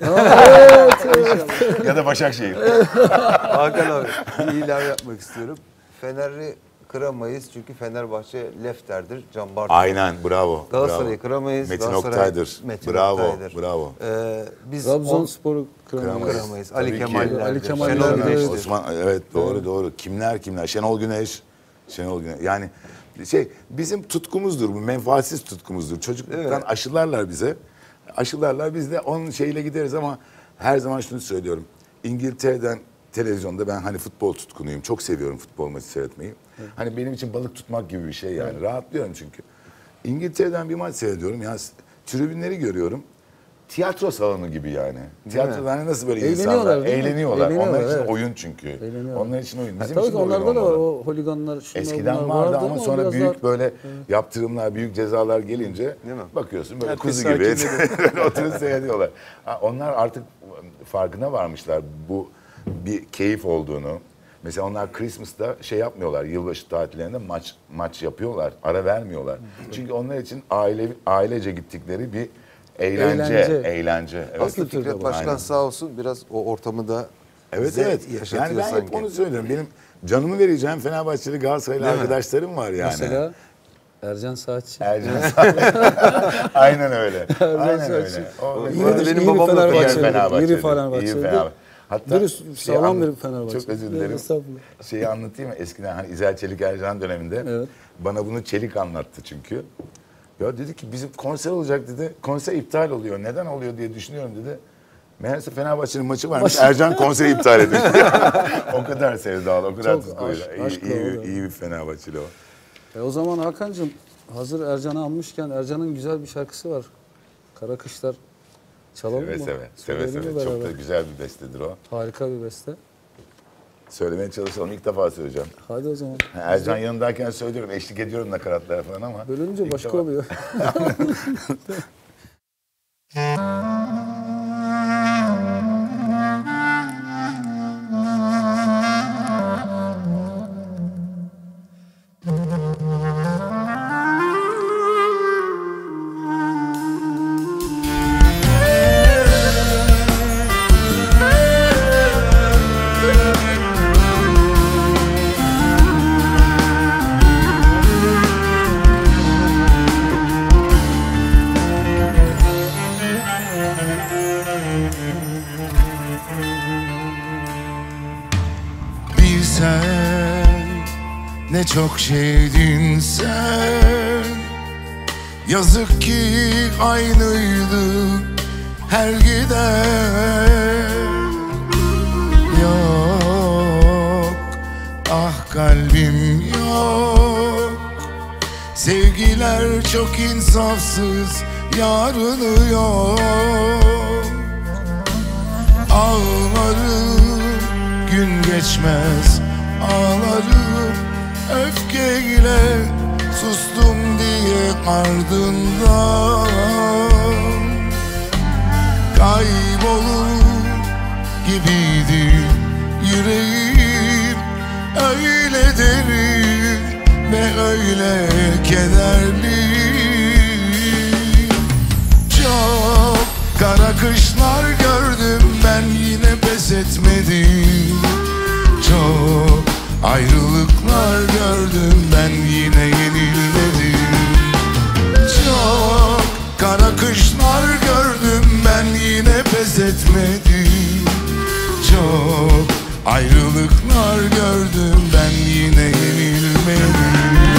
Speaker 5: Ya da Başakşehir.
Speaker 2: Hakan abi bir ilave yapmak istiyorum. Fener'i kıramayız çünkü Fenerbahçe Lefter'dir, Can Bartu.
Speaker 5: Aynen, bravo.
Speaker 2: Galatasaray'ı
Speaker 5: bravo.
Speaker 2: kıramayız.
Speaker 5: Metin
Speaker 2: Galatasaray,
Speaker 5: Oktay'dır.
Speaker 2: Metin
Speaker 5: Bravo,
Speaker 2: Oktay'dır.
Speaker 5: bravo.
Speaker 2: Biz
Speaker 3: Trabzonspor'u kıramayız.
Speaker 2: kıramayız.
Speaker 5: Tabii
Speaker 2: Ali
Speaker 5: ki.
Speaker 2: Kemal'lerdir.
Speaker 3: Ali Kemal
Speaker 2: Şenol
Speaker 3: Güneş'tir.
Speaker 2: Güneş'tir.
Speaker 5: Osman, evet doğru. Kimler? Şenol Güneş. Yani bizim tutkumuzdur bu, menfaatsiz tutkumuzdur. Çocukluktan aşılarlar bize. Aşılarlar, biz de onun şeyle gideriz ama her zaman şunu söylüyorum. İngiltere'den televizyonda ben hani futbol tutkunuyum. Çok seviyorum futbol maçı seyretmeyi. Evet. Hani benim için balık tutmak gibi bir şey yani. Evet. Rahatlıyorum çünkü. İngiltere'den bir maç seyrediyorum. Ya tribünleri görüyorum. Tiyatro salonu gibi yani. Tiyatroda hani nasıl böyle insanlar eğleniyorlar. Onlar için oyun çünkü. Onlar için oyun. Bizim
Speaker 3: Tabii
Speaker 5: için
Speaker 3: ki onlarda da var
Speaker 5: olmalı.
Speaker 3: o holiganlar.
Speaker 5: Eskiden vardı ama sonra büyük böyle yaptırımlar, büyük cezalar gelince bakıyorsun böyle
Speaker 4: herkes
Speaker 5: kuzu gibi
Speaker 4: sakin
Speaker 5: oturup seyrediyorlar. Onlar artık farkına varmışlar bu bir keyif olduğunu. Mesela onlar Christmas'ta şey yapmıyorlar, yılbaşı tatillerinde maç yapıyorlar, ara vermiyorlar. Çünkü onlar için ailece gittikleri bir eğlence. Evet.
Speaker 2: Aslında Fikret Başkan
Speaker 5: Aynen.
Speaker 2: sağ olsun biraz o ortamı da
Speaker 5: Evet.
Speaker 2: yaşatıyor
Speaker 5: Yani ben
Speaker 2: sanki.
Speaker 5: hep onu söylüyorum. Benim canımı vereceğim Fenerbahçeli, Galatasaraylı arkadaşlarım var yani.
Speaker 3: Mesela Ercan Saatçi.
Speaker 5: Aynen öyle. Aynen öyle.
Speaker 2: Benim babam da
Speaker 3: Fenerbahçeli. İyi Fenerbahçeli.
Speaker 5: Hatta
Speaker 3: Dürüst, sağlam bir Fenerbahçe.
Speaker 5: Çok özür dilerim. Şeyi anlatayım mı? Eskiden hani İzel Çelik Ercan döneminde bana bunu Çelik anlattı çünkü. Ya dedi ki bizim konser olacak dedi. Konser iptal oluyor. Neden oluyor diye düşünüyorum dedi. Meğerse Fenerbahçe'nin maçı varmış. Ercan konseri iptal etmiş. O kadar sevdalı, o kadar tutkuyla. İyi bir Fenerbahçeli o.
Speaker 3: O zaman Hakan'cığım hazır Ercan'ı almışken Ercan'ın güzel bir şarkısı var. Kara Kışlar. Çalalım mı?
Speaker 5: Seve. Çok da güzel bir bestedir o.
Speaker 3: Harika bir beste.
Speaker 5: Söylemeye çalışalım. İlk defa söyleyeceğim.
Speaker 3: Hadi o zaman.
Speaker 5: Ercan yanındayken söylüyorum. Eşlik ediyorum nakaratlara falan ama.
Speaker 3: Bölünce başka oluyor.
Speaker 6: Ne çok şeydin sen. Yazık ki aynıydı her giden. kalbim yok. Sevgiler çok insafsız, yarını yok. Ağlarım, gün geçmez, ağlarım öfkeyle, sustum diye ardından. Kaybolur gibiydi yüreğim, öyle derin ve öyle kederli. Çok kara kışlar gördüm, ben yine pes etmedim. Çok ayrılıklar gördüm, ben yine yenilmedim. Çok kara kışlar gördüm, ben yine pes etmedim. Çok ayrılıklar gördüm, ben yine yenilmedim.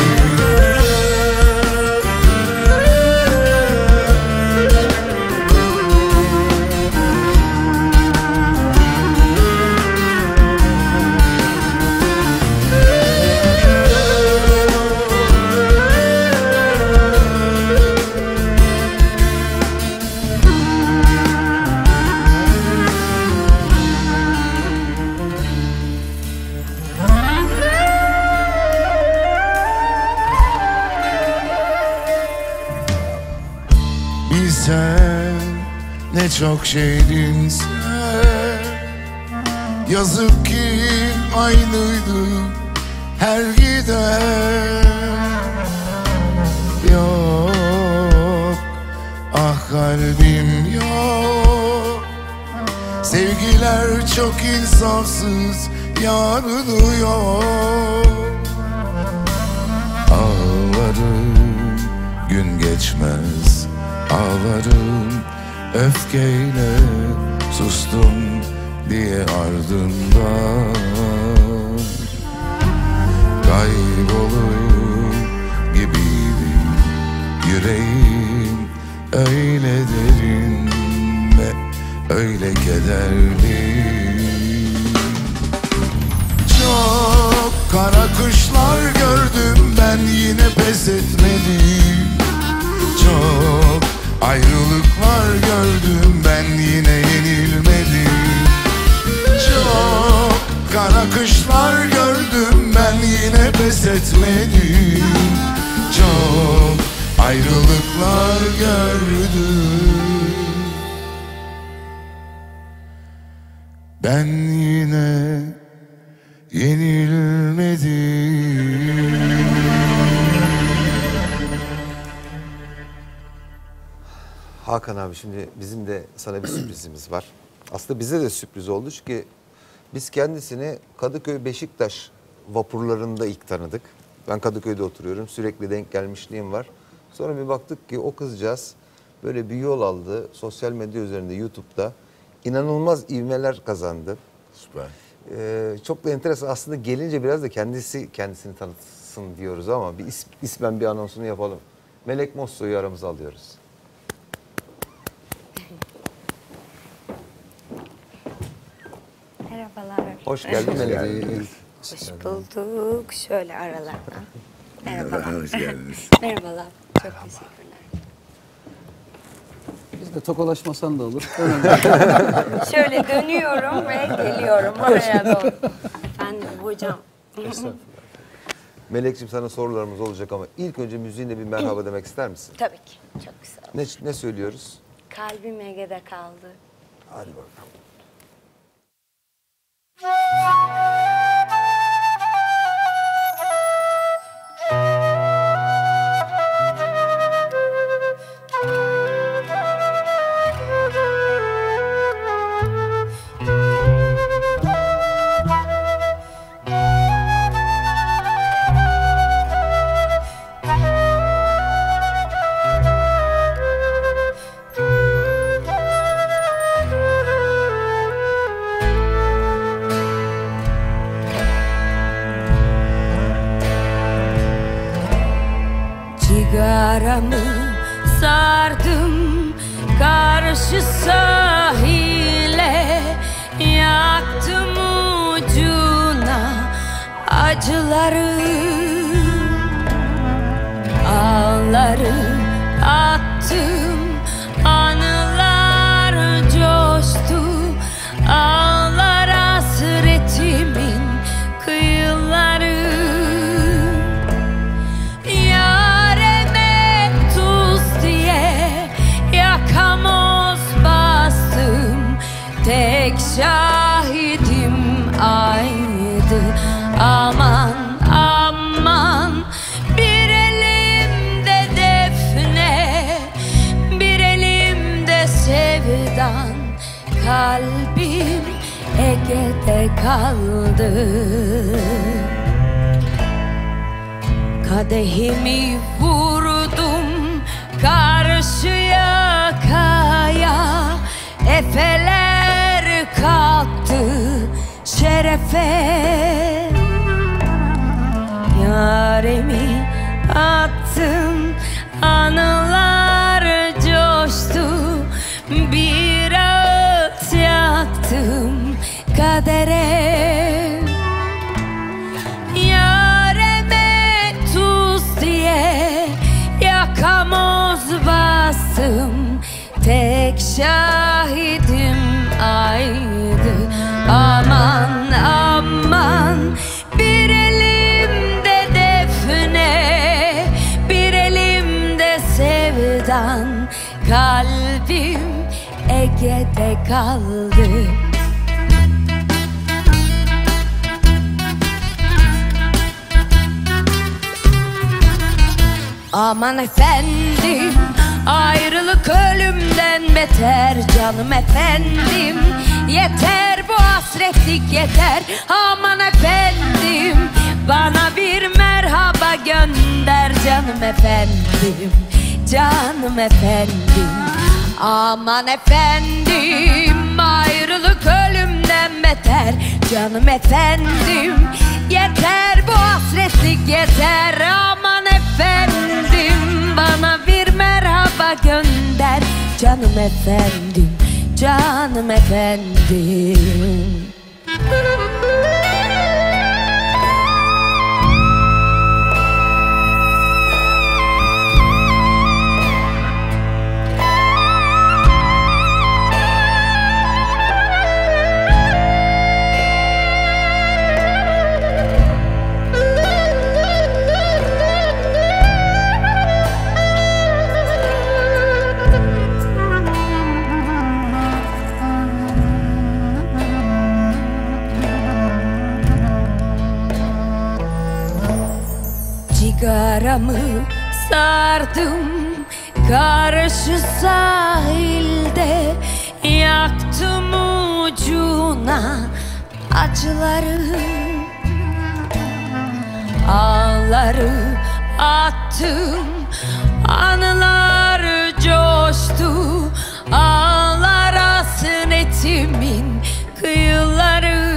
Speaker 6: Bilsen ne çok şeydin sen, yazık ki aynıydı her giden. Yok, ah kalbim yok. Sevgiler çok insafsız, yarını yok. Ağlarım, gün geçmez, ağlarım öfkeyle, sustum diye ardından. Kaybolur gibiydi yüreğim, öyle derin ve öyle kederli. Çok kara kışlar gördüm, ben yine pes etmedim. Çok ayrılıklar gördüm, ben yine yenilmedim. Çok kara kışlar gördüm, ben yine pes etmedim. Çok ayrılıklar gördüm, ben yine yenilmedim.
Speaker 2: Hakan abi, şimdi bizim de sana bir sürprizimiz var. Aslında bize de sürpriz oldu çünkü biz kendisini Kadıköy Beşiktaş vapurlarında ilk tanıdık. Ben Kadıköy'de oturuyorum, sürekli denk gelmişliğim var. Sonra bir baktık ki o kızcağız böyle bir yol aldı. Sosyal medya üzerinde, YouTube'da inanılmaz ivmeler kazandı.
Speaker 5: Süper.
Speaker 2: Çok da enteresan aslında, gelince biraz da kendisini tanıtsın diyoruz ama bir ismen bir anonsunu yapalım. Melek Mosso'yu aramıza alıyoruz.
Speaker 7: Merhabalar.
Speaker 2: Hoş geldin Melek.
Speaker 7: Hoş bulduk. Şöyle aralardan. Merhabalar.
Speaker 5: Hoş geldiniz.
Speaker 7: Merhabalar. Çok teşekkürler.
Speaker 3: Biz de tokalaşmasan da olur.
Speaker 7: Şöyle dönüyorum ve geliyorum oraya doğru. Efendim hocam.
Speaker 2: Melek'ciğim, sana sorularımız olacak ama ilk önce müziğinle bir merhaba demek ister misin?
Speaker 7: Tabii ki. Çok güzel.
Speaker 2: Ne söylüyoruz?
Speaker 7: Kalbim Ege'de kaldı.
Speaker 2: Hadi bakalım.
Speaker 7: Sigaramı sardım karşı sahile, yaktım ucuna acılar. Ağları attım, anılar coştu. Ağlar hasretimin kıyıları. Yareme tuz diye yakamoz bastım. Tek şahidim aydı. Aman aman, bir elimde defne, bir elimde sevdan. Kalbim Ege'de kaldı. Kadehimi vurdum karşı yakaya. Efeler kalktı şerefe. Yaremi attım, anılar coştu. Bir ağıt yaktım kadere. Yareme tuz diye yakamoz bastım. Tek şahidim aydı. Aman aman, bir elimde defne, bir elimde sevdan. Kalbim Ege'de kaldı. Aman efendim, ayrılık ölümden beter. Canım efendim, yeter bu hasretlik yeter. Aman efendim, bana bir merhaba gönder. Canım efendim, canım efendim. Aman efendim, ayrılık ölümden beter. Canım efendim, yeter bu hasretlik yeter. Aman efendim, bana bir merhaba gönder. Canım efendim, canım efendim. Sigaramı sardım karşı sahilde. Yaktım ucuna acıları. Ağları attım, anılar coştu. Ağlar hasretimin kıyıları.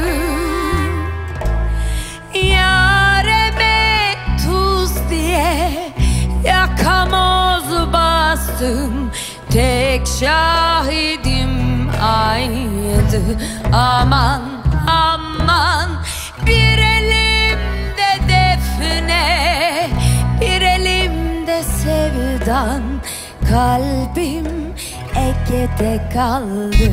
Speaker 7: Yareme tuz diye yakamoz bastım. Tek şahidim aydı. Aman aman, bir elimde defne, bir elimde sevdan. Kalbim Ege'de kaldı.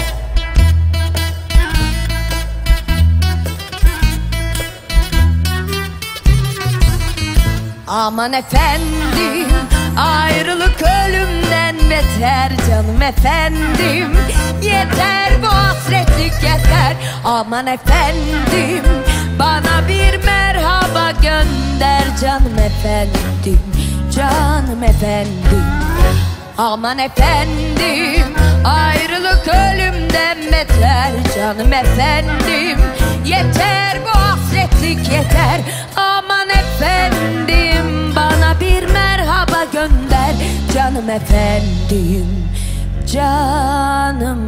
Speaker 7: Aman efendim, ayrılık ölümden beter. Canım efendim, yeter bu hasretlik yeter. Aman efendim, bana bir merhaba gönder. Canım efendim, canım efendim. Aman efendim, ayrılık ölümden beter. Canım efendim, yeter bu hasretlik yeter. Aman efendim, bana bir merhaba gönder. Canım efendim, canım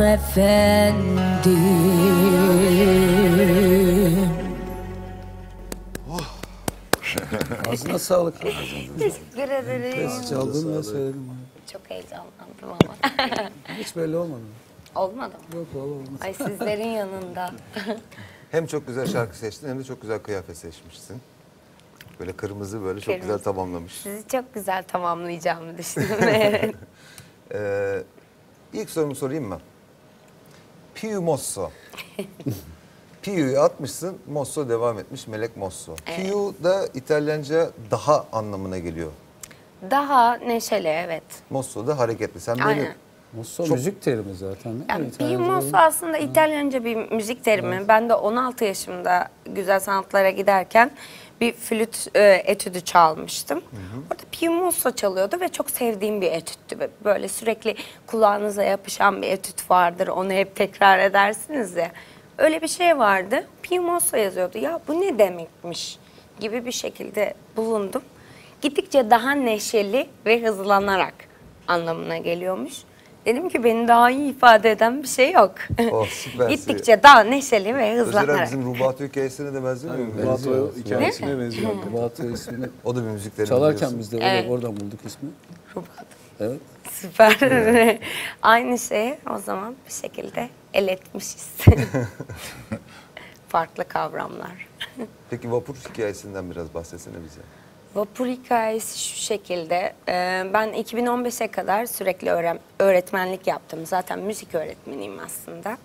Speaker 7: efendim.
Speaker 3: Ağzına sağlık.
Speaker 7: Teşekkür ederim.
Speaker 3: Çaldın ve söyledim.
Speaker 7: Çok heyecanlandım ama.
Speaker 3: Hiç belli olmadı.
Speaker 7: Olmadı mı?
Speaker 3: Yok vallahi olmadı.
Speaker 7: Ay sizlerin yanında.
Speaker 2: Hem çok güzel şarkı seçtin hem de çok güzel kıyafet seçmişsin. Böyle kırmızı böyle çok güzel tamamlamış.
Speaker 7: Sizi çok güzel tamamlayacağımı düşündüm. Evet.
Speaker 2: İlk sorumu sorayım mı? Piu Mosso. Piu'yu atmışsın, Mosso devam etmiş, Melek Mosso. Piu da İtalyanca daha anlamına geliyor.
Speaker 7: Daha neşeli, evet.
Speaker 2: Mosso da hareketli. Sen böyle
Speaker 7: Aynen.
Speaker 3: Musso
Speaker 2: Çok-
Speaker 3: müzik terimi zaten değil mi?
Speaker 7: Yani
Speaker 3: İtalyanca
Speaker 7: Pimosso
Speaker 3: değil.
Speaker 7: aslında İtalyanca bir müzik terimi. Ben de 16 yaşımda güzel sanatlara giderken bir flüt etüdü çalmıştım. Orada Pimosso çalıyordu ve çok sevdiğim bir etüttü. Böyle sürekli kulağınıza yapışan bir etüt vardır. Onu hep tekrar edersiniz ya. Öyle bir şey vardı. Pimosso yazıyordu. Ya bu ne demekmiş gibi bir şekilde bulundum. Gittikçe daha neşeli ve hızlanarak anlamına geliyormuş. Dedim ki beni daha iyi ifade eden bir şey yok.
Speaker 2: Oh, süpersin.
Speaker 7: Gittikçe daha neşeli ve
Speaker 2: Özel
Speaker 7: hızlanarak.
Speaker 2: bizim Rubato hikayesine de benziyor mu?
Speaker 3: Benziyor.
Speaker 4: Hikayesine benziyor.
Speaker 3: Rubato ismini
Speaker 2: O da bir müzik terimi
Speaker 3: çalarken
Speaker 2: biliyorsun.
Speaker 3: biz de
Speaker 7: Evet.
Speaker 3: oradan bulduk ismi. Evet.
Speaker 7: Süper. Aynı şeyi o zaman bir şekilde el etmişiz. Farklı kavramlar.
Speaker 2: Peki vapur hikayesinden biraz bahsetsene bize.
Speaker 7: Vapur hikayesi şu şekilde. Ben 2015'e kadar sürekli öğretmenlik yaptım. Zaten müzik öğretmeniyim aslında.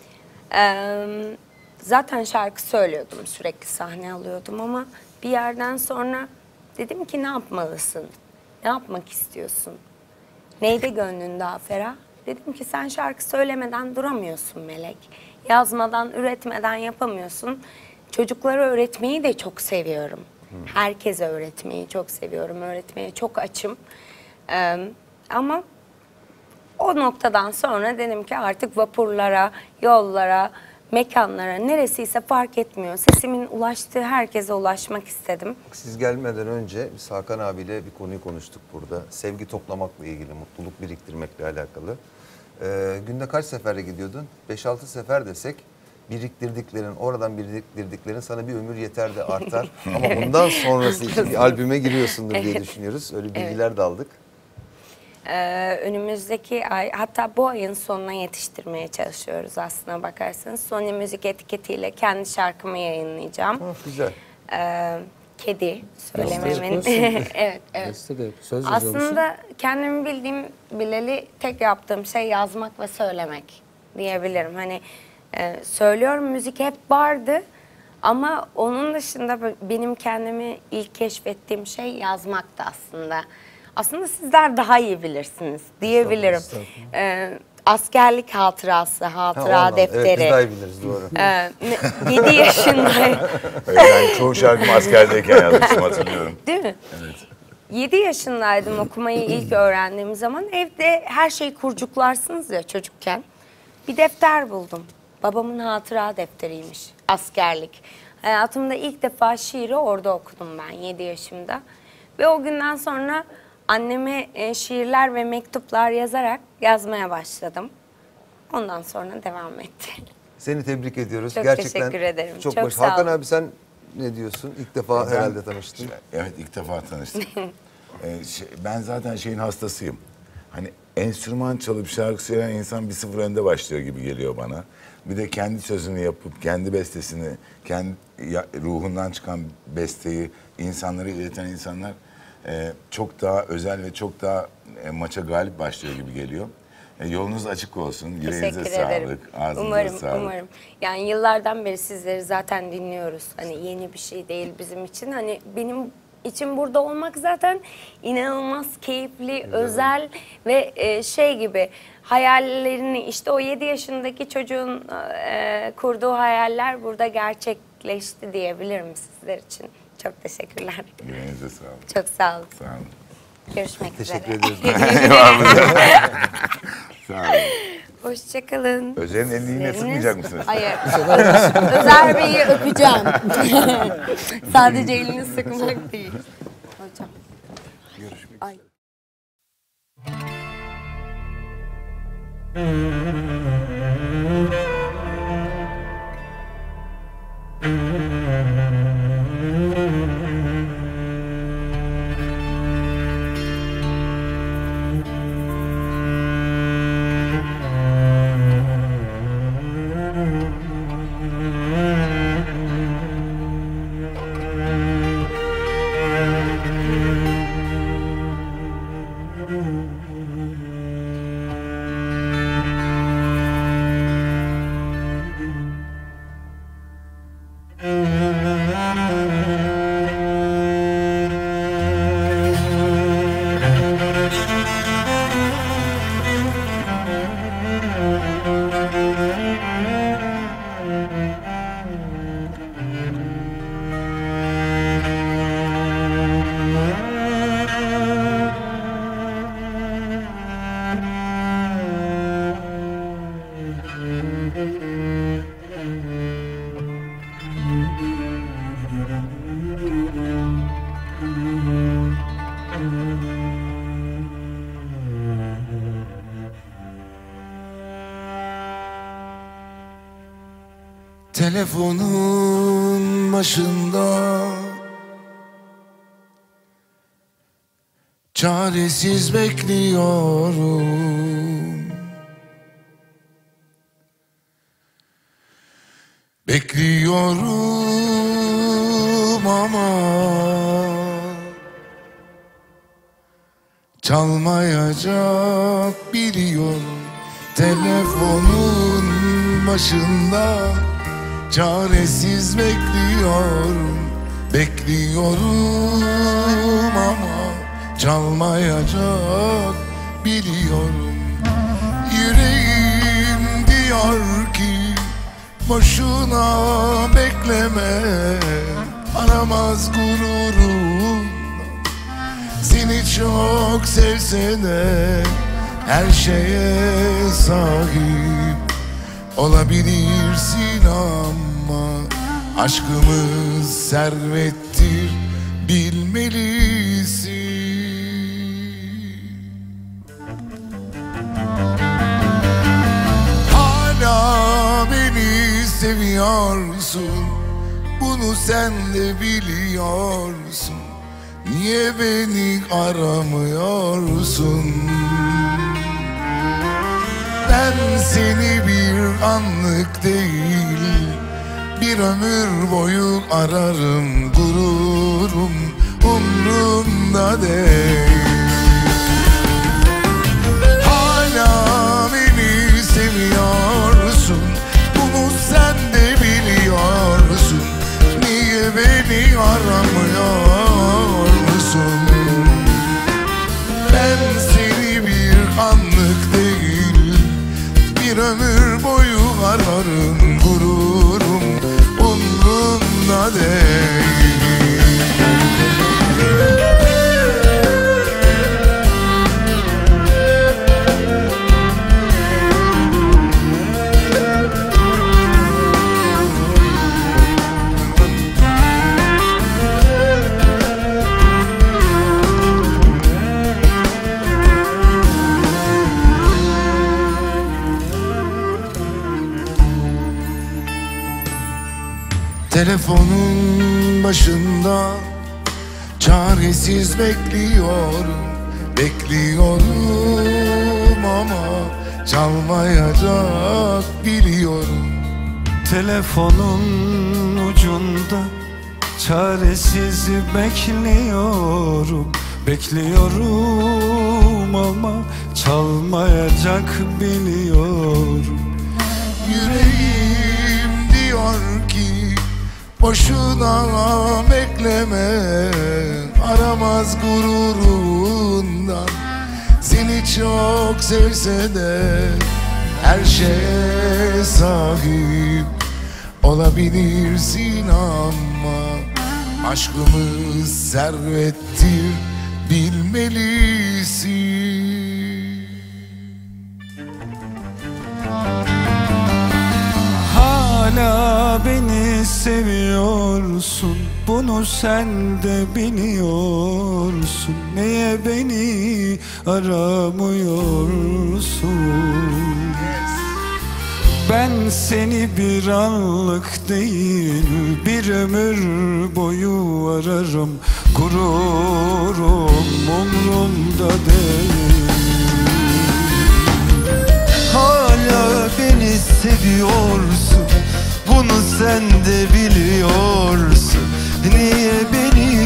Speaker 7: Zaten şarkı söylüyordum. Sürekli sahne alıyordum ama bir yerden sonra dedim ki ne yapmalısın? Ne yapmak istiyorsun? Neyde gönlün daha ferah? Dedim ki sen şarkı söylemeden duramıyorsun Melek. Yazmadan, üretmeden yapamıyorsun. Çocuklara öğretmeyi de çok seviyorum. Herkese öğretmeyi çok seviyorum. Öğretmeye çok açım. Ama o noktadan sonra dedim ki artık vapurlara, yollara, mekanlara neresiyse fark etmiyor. Sesimin ulaştığı herkese ulaşmak istedim.
Speaker 2: Siz gelmeden önce biz Hakan abiyle bir konuyu konuştuk burada. Sevgi toplamakla ilgili, mutluluk biriktirmekle alakalı. Günde kaç sefere gidiyordun? 5-6 sefer desek biriktirdiklerin, oradan biriktirdiklerin sana bir ömür yeter de artar. Ama bundan sonrası için bir albüme giriyorsundur diye düşünüyoruz. Öyle bilgiler de aldık.
Speaker 7: Önümüzdeki ay, hatta bu ayın sonuna yetiştirmeye çalışıyoruz aslına bakarsanız. Sony Müzik etiketiyle kendi şarkımı yayınlayacağım.
Speaker 2: Güzel.
Speaker 7: Kedi söylememin.
Speaker 3: yapıyorsun.
Speaker 7: Evet, evet.
Speaker 3: Beste de söz yazıyor musun?
Speaker 7: Aslında kendimi bileli tek yaptığım şey yazmak ve söylemek diyebilirim. Hani söylüyorum, müzik hep vardı ama onun dışında benim kendimi ilk keşfettiğim şey yazmaktı aslında. Aslında sizler daha iyi bilirsiniz diyebilirim. Askerlik hatırası, hatıra defteri.
Speaker 2: Evet, biz daha iyi biliriz, doğru.
Speaker 7: 7 yaşındayım.
Speaker 5: Ben çoğu şarkımı askerdeyken yazmıştım, hatırlıyorum.
Speaker 7: Değil mi? Evet. 7 yaşındaydım okumayı ilk öğrendiğim zaman. Evde her şeyi kurcuklarsınız ya çocukken. Bir defter buldum. Babamın hatıra defteriymiş. Askerlik. Hayatımda ilk defa şiiri orada okudum ben 7 yaşımda. Ve o günden sonra anneme şiirler ve mektuplar yazarak yazmaya başladım. Ondan sonra devam etti.
Speaker 2: Seni tebrik ediyoruz.
Speaker 7: Çok
Speaker 2: Gerçekten
Speaker 7: teşekkür ederim.
Speaker 2: Çok
Speaker 7: Çok
Speaker 2: baş.
Speaker 7: sağ
Speaker 2: Hakan
Speaker 7: olun.
Speaker 2: abi sen ne diyorsun? İlk defa herhalde tanıştın.
Speaker 5: Evet, ilk defa tanıştık. Ben zaten şeyin hastasıyım. Hani enstrüman çalıp şarkı söyleyen insan bir sıfır önde başlıyor gibi geliyor bana. Bir de kendi sözünü yapıp, kendi bestesini, kendi ruhundan çıkan besteyi insanlara ileten insanlar çok daha özel ve çok daha maça galip başlıyor gibi geliyor. Yolunuz açık olsun. Yüreğinize
Speaker 7: Teşekkür ederim.
Speaker 5: sağlık, ağzınıza
Speaker 7: Umarım,
Speaker 5: sağlık.
Speaker 7: umarım. Yani yıllardan beri sizleri zaten dinliyoruz. Hani yeni bir şey değil bizim için. Hani benim için burada olmak zaten inanılmaz keyifli, özel ve şey gibi hayallerini, işte o 7 yaşındaki çocuğun kurduğu hayaller burada gerçekleşti diyebilirim sizler için. Çok teşekkürler.
Speaker 5: Yüreğinize sağlık.
Speaker 7: Çok sağ olun.
Speaker 5: Sağ olun.
Speaker 7: Görüşmek
Speaker 2: Teşekkür
Speaker 7: üzere.
Speaker 2: ediyoruz.
Speaker 5: Sağ olun.
Speaker 7: Hoşçakalın.
Speaker 5: Özer'in elini yine sıkmayacak mısınız?
Speaker 7: Hayır. Özer Bey'i öpeceğim. Sadece elini sıkmak değil. Hocam.
Speaker 5: Görüşmek
Speaker 7: Ay.
Speaker 6: Telefonun başında çaresiz bekliyorum. Bekliyorum ama çalmayacak biliyorum. Telefonun başında çaresiz bekliyorum. Bekliyorum ama çalmayacak biliyorum. Yüreğim diyor ki boşuna bekleme, aramaz gururun. Seni çok sevse de her şeye sahip olabilirsin ama aşkımız servettir, bilmelisin. Hala beni seviyorsun, bunu sen de biliyorsun. Niye beni aramıyorsun? Ben seni bir anlık değil, bir ömür boyu ararım. Gururum umrumda değil. Hala beni seviyorsun, bunu sen de biliyorsun. Niye beni aramıyorsun? Ben seni bir anlık değil, bir ömür boyu ararım. Gururum umrumda değil. Telefonun başında çaresiz bekliyorum. Bekliyorum ama çalmayacak biliyorum.
Speaker 1: Telefonun ucunda çaresiz bekliyorum. Bekliyorum ama çalmayacak biliyorum.
Speaker 6: Yüreğim diyor ki boşuna bekleme, aramaz gururundan. Seni çok sevse de her şeye sahip olabilirsin ama aşkımız servettir, bilmelisin.
Speaker 1: Hala beni seviyorsun, bunu sen de biliyorsun. Niye beni aramıyorsun? Ben seni bir anlık değil, bir ömür boyu ararım. Gururum umrumda değil.
Speaker 8: Hala beni seviyorsun, bunu sen de biliyorsun. Niye beni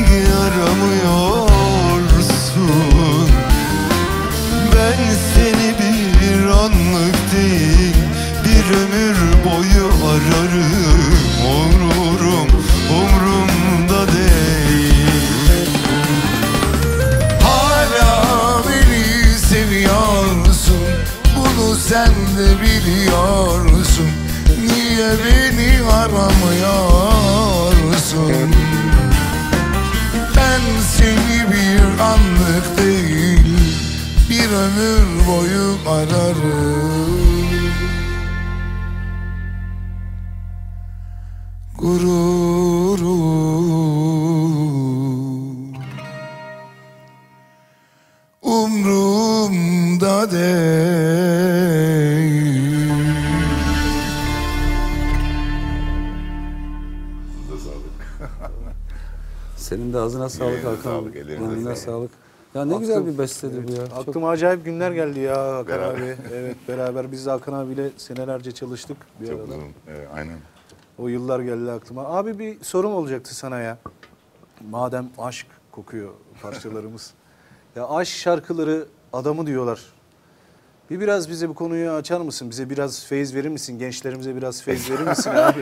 Speaker 8: aramıyorsun? Ben seni bir anlık değil, bir ömür boyu ararım. Umurum umrumda değil.
Speaker 6: Hala beni seviyorsun, bunu sen de biliyorsun. Niye beni aramıyorsun? Ben seni bir anlık değil, bir ömür boyu ararım. gururum umrumda değil.
Speaker 3: Senin de ağzına sağlık
Speaker 5: Ellerine
Speaker 3: Hakan.
Speaker 5: sağlık, ellerine
Speaker 3: Eline
Speaker 5: sağlık.
Speaker 3: sağlık. Ya ne güzel bir bestedi bu ya. Çok-
Speaker 4: Aklıma acayip günler geldi ya Hakan
Speaker 5: Beraber.
Speaker 4: abi. Evet beraber biz de Hakan abiyle senelerce çalıştık bir
Speaker 5: Çok
Speaker 4: arada.
Speaker 5: uzun. Evet, aynen.
Speaker 4: O yıllar geldi aklıma. Abi bir sorum olacaktı sana ya. Madem aşk kokuyor parçalarımız. Ya aşk şarkıları adamı diyorlar. Biraz bize bu konuyu açar mısın? Bize biraz feyiz verir misin? Gençlerimize biraz feyiz verir misin abi?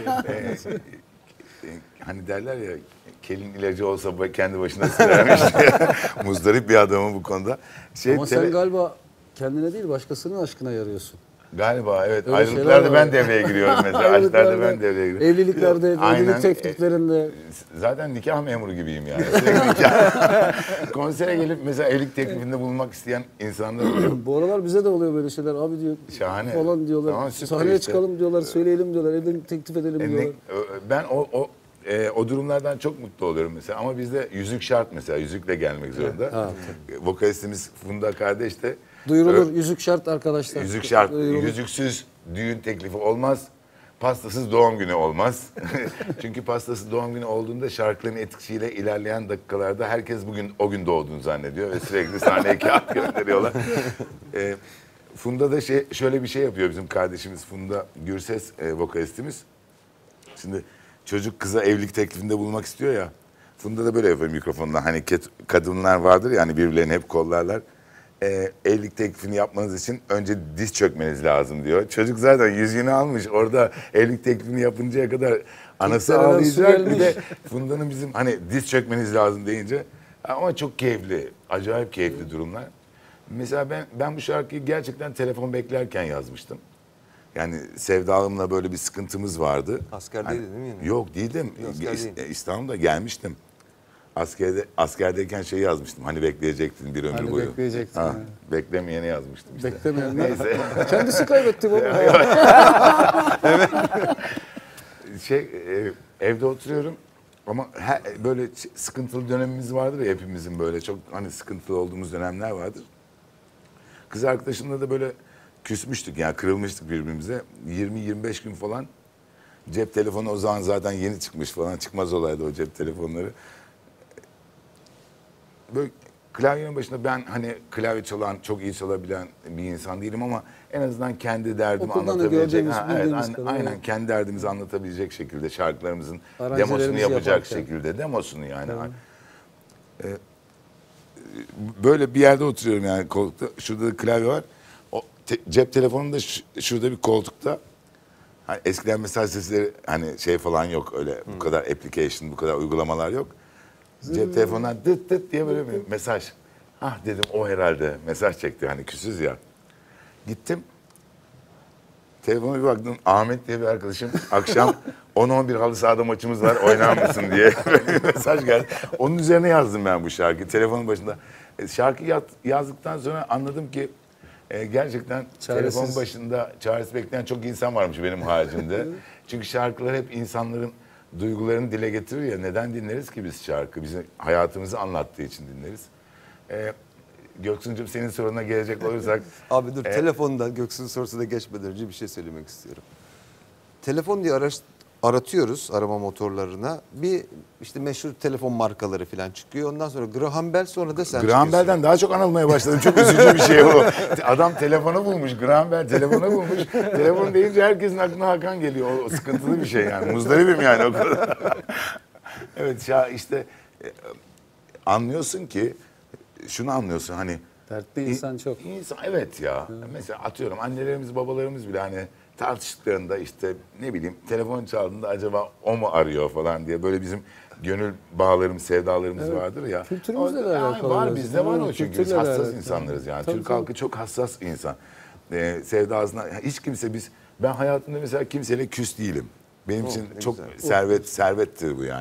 Speaker 5: Hani derler ya, kelin ilacı olsa kendi başına sürermiş diye. Muzdarip bir adamım bu konuda.
Speaker 3: Ama sen galiba kendine değil başkasının aşkına yarıyorsun.
Speaker 5: Galiba evet.
Speaker 3: Öyle
Speaker 5: Ayrılıklarda
Speaker 3: şeyler
Speaker 5: ben
Speaker 3: var.
Speaker 5: devreye giriyorum mesela. Aşklarda ben devreye giriyorum.
Speaker 3: Evliliklerde,
Speaker 5: Aynen.
Speaker 3: evlilik tekliflerinde.
Speaker 5: Zaten nikah memuru gibiyim yani. Sürekli nikah. Konsere gelip mesela evlilik teklifinde bulunmak isteyen insanlar oluyor.
Speaker 3: Bu aralar bize de oluyor böyle şeyler. Abi diyor
Speaker 5: Şahane.
Speaker 3: falan diyorlar.
Speaker 5: Tamam, süper
Speaker 3: Sahneye
Speaker 5: işte.
Speaker 3: çıkalım diyorlar, söyleyelim diyorlar, evlilik teklif edelim diyorlar.
Speaker 5: Ben o durumlardan çok mutlu oluyorum mesela. Ama bizde yüzük şart mesela. Yüzükle gelmek zorunda.
Speaker 3: Ha,
Speaker 5: Vokalistimiz Funda kardeş de
Speaker 3: Duyurulur, yüzük şart arkadaşlar.
Speaker 5: yüzük şart.
Speaker 3: Duyurulur.
Speaker 5: Yüzüksüz düğün teklifi olmaz. Pastasız doğum günü olmaz. Çünkü pastasız doğum günü olduğunda şarkıların etkisiyle ilerleyen dakikalarda herkes bugün o gün doğduğunu zannediyor ve sürekli sahneye kağıt gönderiyorlar. Funda da şöyle bir şey yapıyor bizim kardeşimiz Funda Gürses vokalistimiz. Şimdi çocuk kıza evlilik teklifinde bulunmak istiyor ya. Funda da böyle yapıyor mikrofonla. Hani kadınlar vardır ya hani birbirlerini hep kollarlar. Evlilik teklifini yapmanız için önce diz çökmeniz lazım diyor. Çocuk zaten yüzüğünü almış. Orada evlilik teklifini yapıncaya kadar anası
Speaker 3: Kimseler
Speaker 5: ağlayacak.
Speaker 3: su
Speaker 5: Bir de Funda'nın bizim hani diz çökmeniz lazım deyince. Ama çok keyifli. Acayip keyifli durumlar. Mesela ben bu şarkıyı gerçekten telefon beklerken yazmıştım. Yani Sevdalım'la böyle bir sıkıntımız vardı.
Speaker 2: Askerdeydin değil mi yine?
Speaker 5: Yok değildim.
Speaker 2: Asker değil.
Speaker 5: İstanbul'da gelmiştim. Askerdeyken şey yazmıştım. Hani bekleyecektin bir ömür
Speaker 3: Hani
Speaker 5: boyu.
Speaker 3: bekleyecektin,
Speaker 5: Ha,
Speaker 3: ha.
Speaker 5: beklemeyeni yazmıştım işte.
Speaker 3: Beklemeyen.
Speaker 5: Neyse.
Speaker 3: Kendisi kaybetti baba.
Speaker 5: Evde oturuyorum ama böyle sıkıntılı dönemimiz vardır ya hepimizin böyle çok hani sıkıntılı olduğumuz dönemler vardır. Kız arkadaşımla da böyle küsmüştük yani kırılmıştık birbirimize. 20-25 gün falan cep telefonu o zaman zaten yeni çıkmış falan çıkmaz olaydı o cep telefonları. Böyle klavyenin başında ben hani klavye çalan, çok iyi çalabilen bir insan değilim ama en azından kendi derdimi
Speaker 3: Okuldan da
Speaker 5: anlatabilecek.
Speaker 3: gördüğümüz,
Speaker 5: Evet,
Speaker 3: bildiğimiz kadar,
Speaker 5: aynen
Speaker 3: evet.
Speaker 5: kendi derdimizi anlatabilecek şekilde şarkılarımızın
Speaker 3: Aranjelerimizi
Speaker 5: demosunu yapacak
Speaker 3: yaparken.
Speaker 5: şekilde demosunu yani. Böyle bir yerde oturuyorum yani koltukta. Şurada da klavye var. Cep telefonum da şurada bir koltukta. Hani eskiden mesaj sesleri hani şey falan yok öyle bu kadar application, bu kadar uygulamalar yok. Cep telefonundan dıt dıt diye böyle bir mesaj. Ah dedim o herhalde mesaj çekti hani küsüz ya. Gittim. Telefona bir baktım Ahmet diye bir arkadaşım akşam 10-11 halı sahada maçımız var oynar mısın diye böyle bir mesaj geldi. Onun üzerine yazdım ben bu şarkıyı telefonun başında. Şarkı yazdıktan sonra anladım ki gerçekten
Speaker 3: Çaresiz.
Speaker 5: telefon başında çaresiz bekleyen çok insan varmış benim haricimde. Çünkü şarkılar hep insanların duygularını dile getirir ya. Neden dinleriz ki biz şarkı? Bizim hayatımızı anlattığı için dinleriz. Göksu'cum senin soruna gelecek olursak.
Speaker 2: Abi dur telefonda Göksu'nun sorusuna geçmeden önce bir şey söylemek istiyorum. Telefon diye aratıyoruz arama motorlarına. Bir işte meşhur telefon markaları falan çıkıyor. Ondan sonra Graham Bell sonra da sen
Speaker 5: Graham
Speaker 2: çıkıyorsun.
Speaker 5: Bell'den daha çok anılmaya başladım. Çok üzücü bir şey o. Adam telefonu bulmuş. Graham Bell telefonu bulmuş. Telefon deyince herkesin aklına Hakan geliyor. O sıkıntılı bir şey yani. Muzdaribim yani o kadar. Evet işte anlıyorsun ki şunu anlıyorsun hani
Speaker 3: Dertli insan çok.
Speaker 5: İnsan evet ya. Mesela atıyorum annelerimiz babalarımız bile hani tartıştıklarında işte ne bileyim telefon çaldığında acaba o mu arıyor falan diye böyle bizim gönül bağlarımız, sevdalarımız vardır ya.
Speaker 3: Kültürümüzle de alakalı
Speaker 5: Var
Speaker 3: biraz.
Speaker 5: bizde var o çünkü biz
Speaker 3: Kültürle de
Speaker 5: hassas
Speaker 3: alakalı.
Speaker 5: insanlarız yani.
Speaker 3: Tabii,
Speaker 5: Türk
Speaker 3: tabii.
Speaker 5: halkı çok hassas insan. Sevdasına hiç kimse ben hayatımda mesela kimseyle küs değilim. Benim için
Speaker 2: ne
Speaker 5: çok
Speaker 2: güzel.
Speaker 5: servettir bu yani.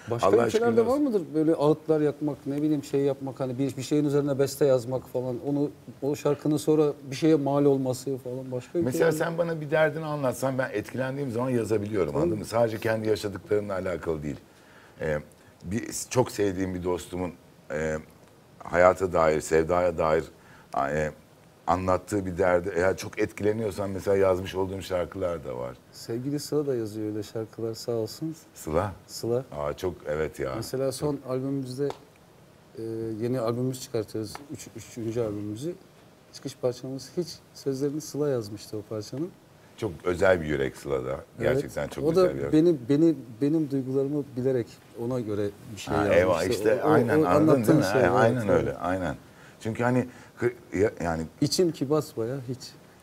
Speaker 3: Başka
Speaker 5: Allah
Speaker 3: ülkelerde
Speaker 5: aşkına
Speaker 3: var mıdır böyle ağıtlar yakmak, ne bileyim şey yapmak, hani bir şeyin üzerine beste yazmak falan, onu o şarkının sonra bir şeye mal olması falan başka
Speaker 5: Mesela
Speaker 3: ülkelerde?
Speaker 5: sen bana bir derdini anlatsan ben etkilendiğim zaman yazabiliyorum, anladın mı? Sadece kendi yaşadıklarımla alakalı değil. Çok sevdiğim bir dostumun hayata dair, sevdaya dair anlattığı bir derdi. Eğer çok etkileniyorsan mesela yazmış olduğum şarkılar da var.
Speaker 3: Sevgili Sıla da yazıyor öyle şarkılar sağ olsun.
Speaker 5: Sıla?
Speaker 3: Sıla.
Speaker 5: Çok evet ya.
Speaker 3: Mesela son albümümüzde yeni albümümüz çıkartıyoruz. Üçüncü albümümüzü. Çıkış parçamız hiç sözlerini Sıla yazmıştı o parçanın.
Speaker 5: Çok özel bir yürek Sıla'da. Gerçekten
Speaker 3: Evet.
Speaker 5: çok
Speaker 3: o
Speaker 5: güzel
Speaker 3: da
Speaker 5: bir yürek.
Speaker 3: benim duygularımı bilerek ona göre bir şey yazmıştı.
Speaker 5: Eyvah işte aynen anladın
Speaker 3: anlattığın
Speaker 5: değil mi?
Speaker 3: şey, evet,
Speaker 5: Aynen
Speaker 3: evet.
Speaker 5: öyle aynen. Çünkü hani yani
Speaker 3: İçim ki basbaya hiç.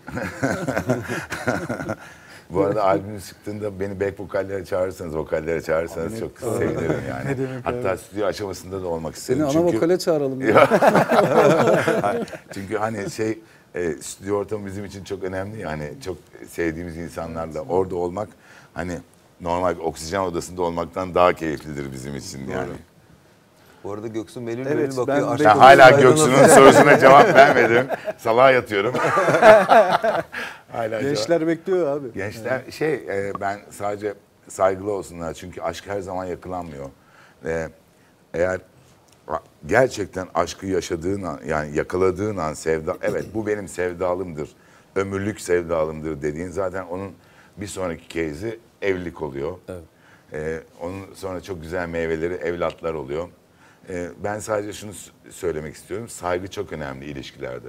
Speaker 5: bu arada albüm çıktığında beni back vokallere çağırırsanız çok sevinirim yani.
Speaker 4: Ne demek
Speaker 5: Hatta
Speaker 4: abi?
Speaker 5: stüdyo aşamasında da olmak isterim.
Speaker 3: Seni ana vokale çağıralım.
Speaker 5: Çünkü hani stüdyo ortamı bizim için çok önemli. Yani çok sevdiğimiz insanlarla orada olmak hani normal bir oksijen odasında olmaktan daha keyiflidir bizim için yani.
Speaker 2: Bu arada Göksu melül
Speaker 4: Evet,
Speaker 2: melül bakıyor.
Speaker 4: ben
Speaker 2: Aşk
Speaker 5: Ben
Speaker 2: olsun,
Speaker 5: hala
Speaker 2: saygınız
Speaker 5: Göksu'nun
Speaker 2: ya.
Speaker 5: sorusuna cevap vermedim. Salağa yatıyorum. Hala
Speaker 4: Gençler bekliyor abi.
Speaker 5: Gençler ben sadece saygılı olsunlar çünkü aşk her zaman yakılanmıyor. Eğer gerçekten aşkı yaşadığın an, yani yakaladığın an evet bu benim sevdalımdır, ömürlük sevdalımdır dediğin zaten onun bir sonraki case'i evlilik oluyor. Evet. Onun sonra çok güzel meyveleri evlatlar oluyor. Ben sadece şunu söylemek istiyorum, saygı çok önemli ilişkilerde.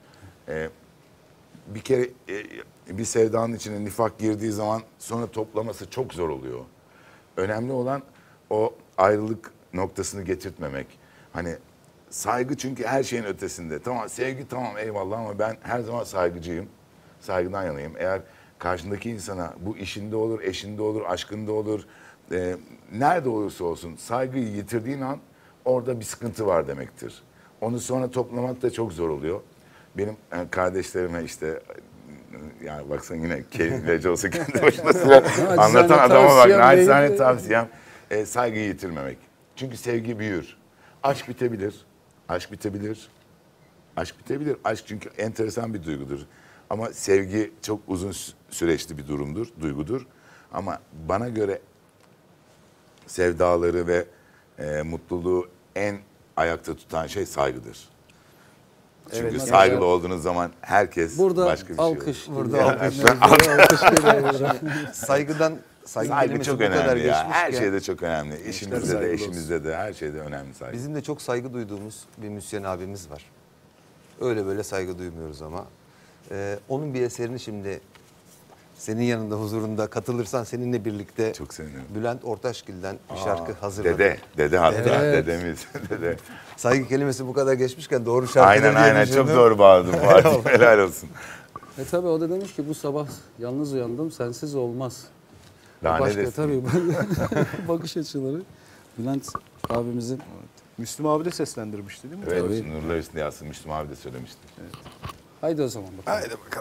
Speaker 5: Bir kere bir sevdanın içine nifak girdiği zaman sonra toplaması çok zor oluyor. Önemli olan o ayrılık noktasını getirtmemek. Hani saygı çünkü her şeyin ötesinde. Tamam sevgi tamam eyvallah ama ben her zaman saygıcıyım. Saygıdan yanayım. Eğer karşındaki insana bu işinde olur, eşinde olur, aşkında olur, nerede olursa olsun saygıyı yitirdiğin an orada bir sıkıntı var demektir. Onu sonra toplamak da çok zor oluyor. Benim kardeşlerime işte yani baksana yine kelimelerce olsa kendi başına sıra anlatan adama bak. Naçizane tavsiyem saygıyı yitirmemek. Çünkü sevgi büyür. Aşk bitebilir. Aşk bitebilir. Aşk bitebilir. Aşk çünkü enteresan bir duygudur. Ama sevgi çok uzun süreçli bir duygudur. Ama bana göre sevdaları ve mutluluğu en ayakta tutan şey saygıdır. Çünkü
Speaker 4: Evet,
Speaker 5: saygılı olduğunuz zaman herkes
Speaker 3: Burada
Speaker 5: başka bir şey
Speaker 3: alkış.
Speaker 5: olur.
Speaker 3: Burada alkış geliyor.
Speaker 2: Saygı
Speaker 5: Saygı
Speaker 2: kelimesi
Speaker 5: çok
Speaker 2: bu kadar
Speaker 5: önemli ya.
Speaker 2: geçmiş
Speaker 5: Her
Speaker 2: ki.
Speaker 5: şeyde çok önemli. İşimizde de,
Speaker 4: saygılı
Speaker 5: eşimizde de, her şeyde önemli saygı.
Speaker 2: Bizim de çok saygı duyduğumuz bir müzisyen abimiz var. Öyle böyle saygı duymuyoruz ama. Onun bir eserini şimdi senin yanında, huzurunda katılırsan seninle birlikte
Speaker 5: Çok sevinirim.
Speaker 2: Bülent Ortaçgil'den bir şarkı hazırladık.
Speaker 5: Dede hatta,
Speaker 3: Evet.
Speaker 5: dedemiz. Dede.
Speaker 2: Saygı kelimesi bu kadar geçmişken doğru şarkı
Speaker 5: Aynen çok doğru bağladın Fatih. Helal olsun.
Speaker 3: Tabii o da demiş ki bu sabah yalnız uyandım, sensiz olmaz.
Speaker 5: Daha ne
Speaker 3: Başka
Speaker 5: desin?
Speaker 3: tabii bakış açıları. Bülent abimizin.
Speaker 4: Müslüm abi de seslendirmişti değil mi?
Speaker 5: Evet,
Speaker 3: Tabii.
Speaker 5: Nurlar Üstüne yazsın. Müslüm abi de söylemişti. Evet.
Speaker 3: Haydi o zaman bakalım.
Speaker 5: Haydi bakalım.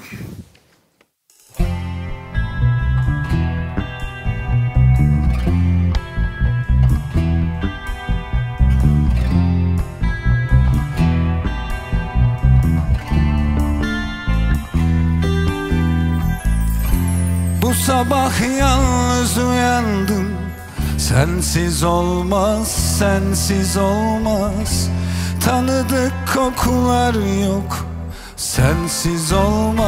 Speaker 1: Bu sabah yalnız uyandım. Sensiz olmaz, sensiz olmaz. Tanıdık kokular yok, sensiz olmaz.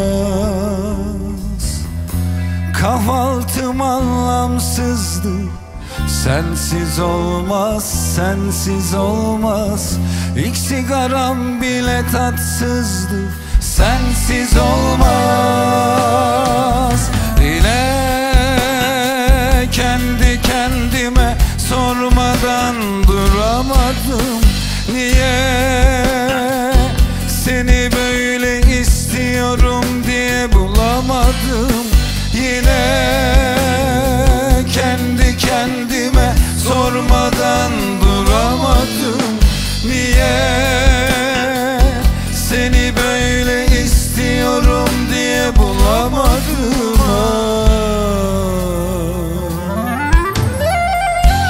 Speaker 1: Kahvaltım anlamsızdı, sensiz olmaz, sensiz olmaz. İlk sigaram bile tatsızdı, sensiz olmaz. Yine kendi kendime sormadan duramadım. Niye seni böyle istiyorum diye bulamadım. Yine kendi kendime sormadan duramadım. Niye seni böyle istiyorum diye bulamadım.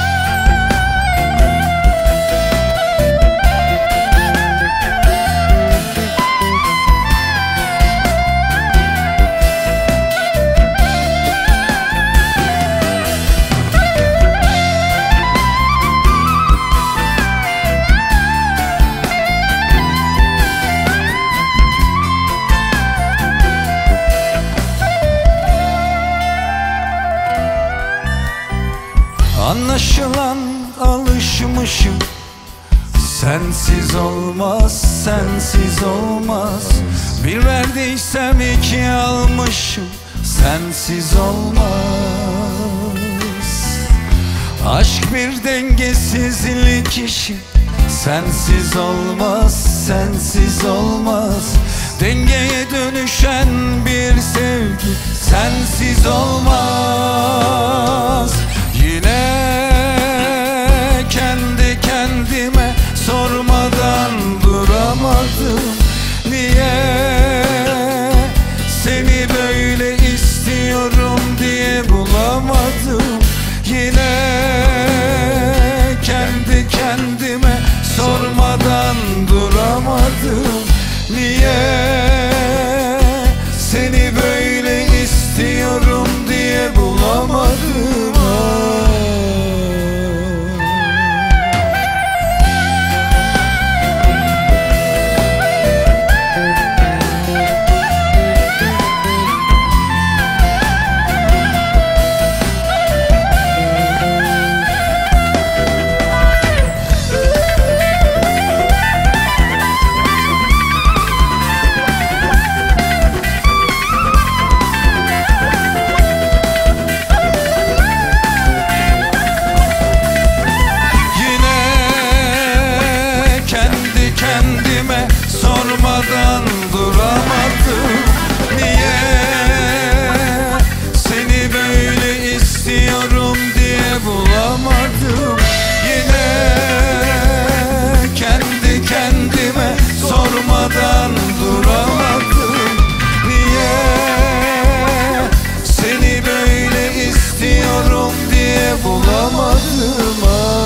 Speaker 1: Anlaşılan alışmışım. Sensiz olmaz, sensiz olmaz. Bir verdiysem iki almışım. Sensiz olmaz. Aşk bir dengesizlik işi. Sensiz olmaz, sensiz olmaz. Dengeye dönüşen bir sevgi sensiz olmaz. Yine kendi kendime sormadan duramadım. Niye seni böyle istiyorum diye bulamadım. Yine kendi kendime sormadan duramadım. Niye seni böyle istiyorum diye bulamadım. Sormadan duramadım. Niye seni böyle istiyorum diye bulamadım. Yine kendi kendime sormadan duramadım. Niye seni böyle istiyorum diye bulamadım.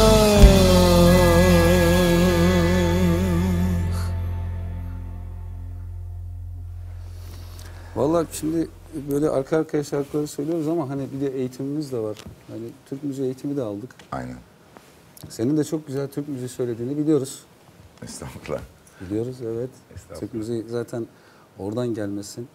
Speaker 3: Vallahi şimdi böyle arka arkaya şarkıları söylüyoruz ama hani bir de eğitimimiz de var. Hani Türk müziği eğitimi de aldık.
Speaker 5: Aynen.
Speaker 3: Senin de çok güzel Türk müziği söylediğini biliyoruz.
Speaker 5: Estağfurullah.
Speaker 3: Biliyoruz, evet.
Speaker 5: Estağfurullah.
Speaker 3: Türk müziği zaten oradan gelmesin.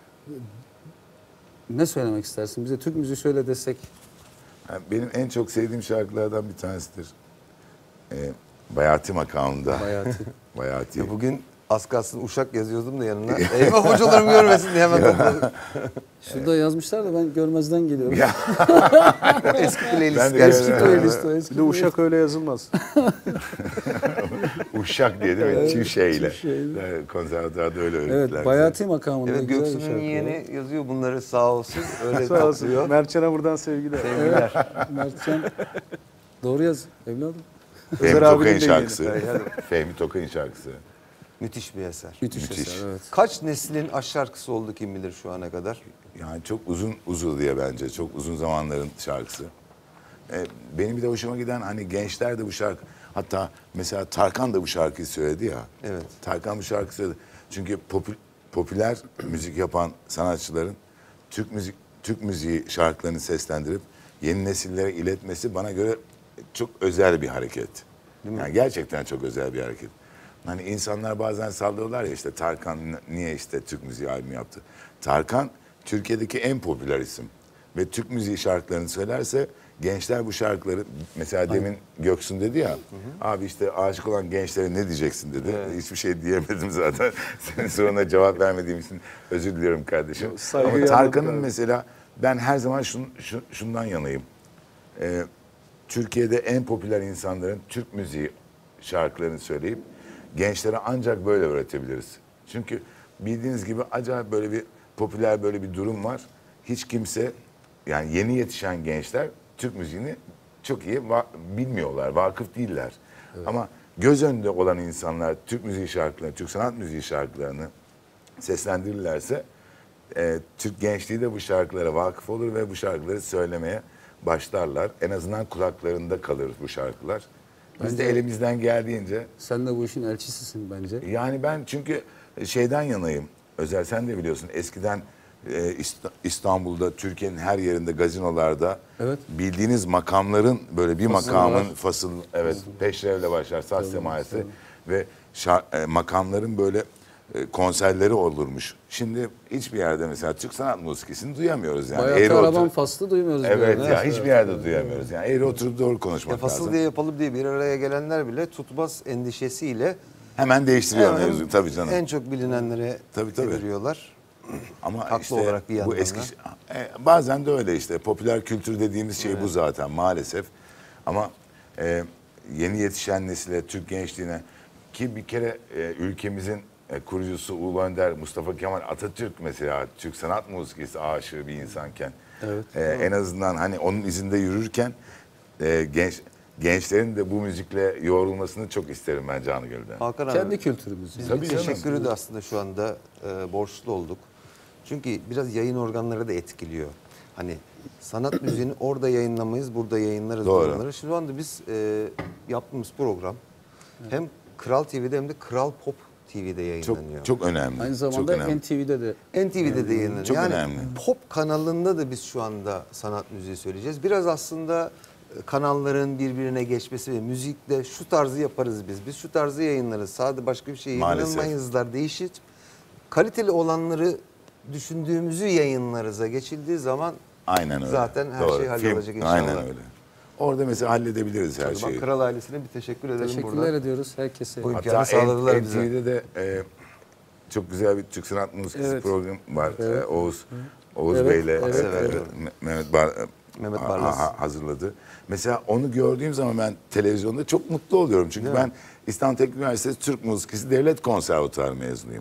Speaker 3: Ne söylemek istersin? Bize Türk müziği söyle desek.
Speaker 5: Yani benim en çok sevdiğim şarkılardan bir tanesidir. Bayati makamında.
Speaker 3: Bayati.
Speaker 5: Bayati.
Speaker 2: Ya bugün az kalsın Uşak yazıyordum da yanına. Eyvah hocalarım görmesin diye hemen topladım.
Speaker 3: Şurada yazmışlar da ben görmezden geliyorum.
Speaker 2: Eski playlist
Speaker 5: Ben de
Speaker 2: gerçekten.
Speaker 3: Eski playlist o, eski
Speaker 4: Bir de Uşak öyle yazılmaz.
Speaker 5: Uşak diye değil mi? Çift şeyle.
Speaker 3: çift şeyle.
Speaker 5: Yani konservatuarda öyle
Speaker 3: Evet,
Speaker 5: öğrettiler.
Speaker 3: Bayati makamında
Speaker 2: Evet,
Speaker 3: güzel bir
Speaker 2: Göksu'nun
Speaker 3: şarkı.
Speaker 2: yeğeni yazıyor bunları sağ olsun. Öyle
Speaker 4: Sağ olsun.
Speaker 2: tatlıyor.
Speaker 4: Mertcan'a buradan sevgiler.
Speaker 2: Sevgiler.
Speaker 3: Mertcan, doğru yaz evladım.
Speaker 5: Fehmi
Speaker 4: Özer abinin
Speaker 5: Tokay'ın
Speaker 4: de
Speaker 5: şarkısı. Fehmi Tokay'ın şarkısı.
Speaker 2: Müthiş bir eser.
Speaker 3: Müthiş,
Speaker 5: Müthiş.
Speaker 3: eser, evet.
Speaker 2: Kaç neslin aşk şarkısı oldu kim bilir şu ana kadar.
Speaker 5: Yani çok uzun diye bence. Çok uzun zamanların şarkısı. Benim bir de hoşuma giden hani gençler de bu şarkı. Hatta mesela Tarkan da bu şarkıyı söyledi ya.
Speaker 2: Evet.
Speaker 5: Tarkan bu şarkıyı söyledi. Çünkü popüler müzik yapan sanatçıların Türk müziği şarkılarını seslendirip yeni nesillere iletmesi bana göre çok özel bir hareket. Yani gerçekten çok özel bir hareket. Hani insanlar bazen sallıyorlar ya işte Tarkan niye işte Türk müziği albümü yaptı. Tarkan Türkiye'deki en popüler isim. Ve Türk müziği şarkılarını söylerse gençler bu şarkıları mesela demin Göksun dedi ya abi işte aşık olan gençlere ne diyeceksin dedi.
Speaker 2: Evet.
Speaker 5: Hiçbir şey diyemedim zaten. Senin soruna cevap vermediğim için özür diliyorum kardeşim.
Speaker 4: Saygıyı
Speaker 5: Ama Tarkan'ın
Speaker 4: anladık abi.
Speaker 5: mesela ben her zaman şundan yanayım. Türkiye'de en popüler insanların Türk müziği şarkılarını söyleyip gençlere ancak böyle öğretebiliriz. Çünkü bildiğiniz gibi acayip böyle bir popüler böyle bir durum var. Hiç kimse yani yeni yetişen gençler Türk müziğini çok iyi bilmiyorlar, vakıf değiller. Evet. Ama göz önünde olan insanlar Türk müziği şarkılarını, Türk sanat müziği şarkılarını seslendirirlerse Türk gençliği de bu şarkılara vakıf olur ve bu şarkıları söylemeye başlarlar. En azından kulaklarında kalır bu şarkılar. Biz de elimizden geldiğince...
Speaker 3: Sen de bu işin elçisisin bence.
Speaker 5: Yani ben çünkü şeyden yanayım. Özel sen de biliyorsun eskiden İstanbul'da, Türkiye'nin her yerinde gazinolarda
Speaker 3: Evet.
Speaker 5: bildiğiniz makamların böyle bir makamın fasıl, evet peşrevle başlar, saz semayesi ve makamların böyle konserleri olurmuş. Şimdi hiçbir yerde mesela Türk sanat musikisini duyamıyoruz yani.
Speaker 3: Bayat
Speaker 5: Eğri
Speaker 3: Araban faslı duymuyoruz.
Speaker 5: Evet
Speaker 3: böyle,
Speaker 5: ya
Speaker 3: ne?
Speaker 5: hiçbir yerde duyamıyoruz. Yani eğri oturup doğru konuşmak
Speaker 2: Ya fasıl
Speaker 5: lazım.
Speaker 2: diye yapalım diye bir araya gelenler bile tutmaz endişesiyle
Speaker 5: Hemen değiştiriyor
Speaker 2: hemen
Speaker 5: mevzuyu tabii canım.
Speaker 2: en çok bilinenlere
Speaker 5: Tabii.
Speaker 2: çeviriyorlar.
Speaker 5: Ama
Speaker 2: Haklı
Speaker 5: işte
Speaker 2: olarak bir
Speaker 5: bu
Speaker 2: yandan
Speaker 5: eski
Speaker 2: da.
Speaker 5: bazen de öyle işte popüler kültür dediğimiz şey bu zaten maalesef. Ama yeni yetişen nesile, Türk gençliğine ki bir kere ülkemizin kurucusu Ulu Önder Mustafa Kemal Atatürk mesela Türk sanat musikisi aşığı bir insanken en azından hani onun izinde yürürken gençlerin de bu müzikle yoğrulmasını çok isterim ben canı gönülden.
Speaker 2: Hakan
Speaker 3: Kendi
Speaker 2: abi,
Speaker 3: kültürümüz.
Speaker 2: biz
Speaker 3: Yani.
Speaker 2: bir
Speaker 5: Tabii canım.
Speaker 2: teşekkürü de aslında şu anda borçlu olduk. Çünkü biraz yayın organları da etkiliyor. Hani sanat müziğini orada yayınlamayız, burada yayınlarız.
Speaker 5: Doğru.
Speaker 2: Bunları. Şu anda biz yaptığımız program hem Kral TV'de hem de Kral Pop TV'de yayınlanıyor.
Speaker 5: Çok önemli.
Speaker 3: Aynı
Speaker 5: çok
Speaker 3: zamanda
Speaker 5: önemli.
Speaker 3: NTV'de de
Speaker 2: NTV'de de yayınlanıyor.
Speaker 5: Çok
Speaker 2: yani
Speaker 5: önemli.
Speaker 2: Pop kanalında da biz şu anda sanat müziği söyleyeceğiz. Biraz aslında kanalların birbirine geçmesi ve müzikle şu tarzı yaparız biz. Biz şu tarzı yayınlarız. Sadece başka bir şey
Speaker 5: Maalesef.
Speaker 2: yayınlamayızlar değişir. Kaliteli olanları düşündüğümüzü yayınlarıza geçildiği zaman
Speaker 5: Aynen öyle.
Speaker 2: zaten her
Speaker 5: Doğru.
Speaker 2: şey hallolacak inşallah.
Speaker 5: Aynen öyle. Orada mesela halledebiliriz her
Speaker 2: O zaman
Speaker 5: şeyi.
Speaker 2: Kral ailesine bir teşekkür edelim
Speaker 3: teşekkürler
Speaker 2: buradan.
Speaker 3: ediyoruz herkese.
Speaker 2: Bu imkanı
Speaker 5: Hatta
Speaker 2: sağladılar bize.
Speaker 5: NTV'de de çok güzel bir Türk sanat musikisi
Speaker 3: Evet.
Speaker 5: programı var.
Speaker 3: Evet.
Speaker 5: Oğuz
Speaker 3: Evet,
Speaker 5: Bey'le
Speaker 3: evet,
Speaker 2: evet.
Speaker 5: Mehmet
Speaker 2: Barlas.
Speaker 5: hazırladı. Mesela onu gördüğüm zaman ben televizyonda çok mutlu oluyorum. Çünkü ben İstanbul Teknik Üniversitesi Türk Musikisi Devlet Konservatuarı mezunuyum.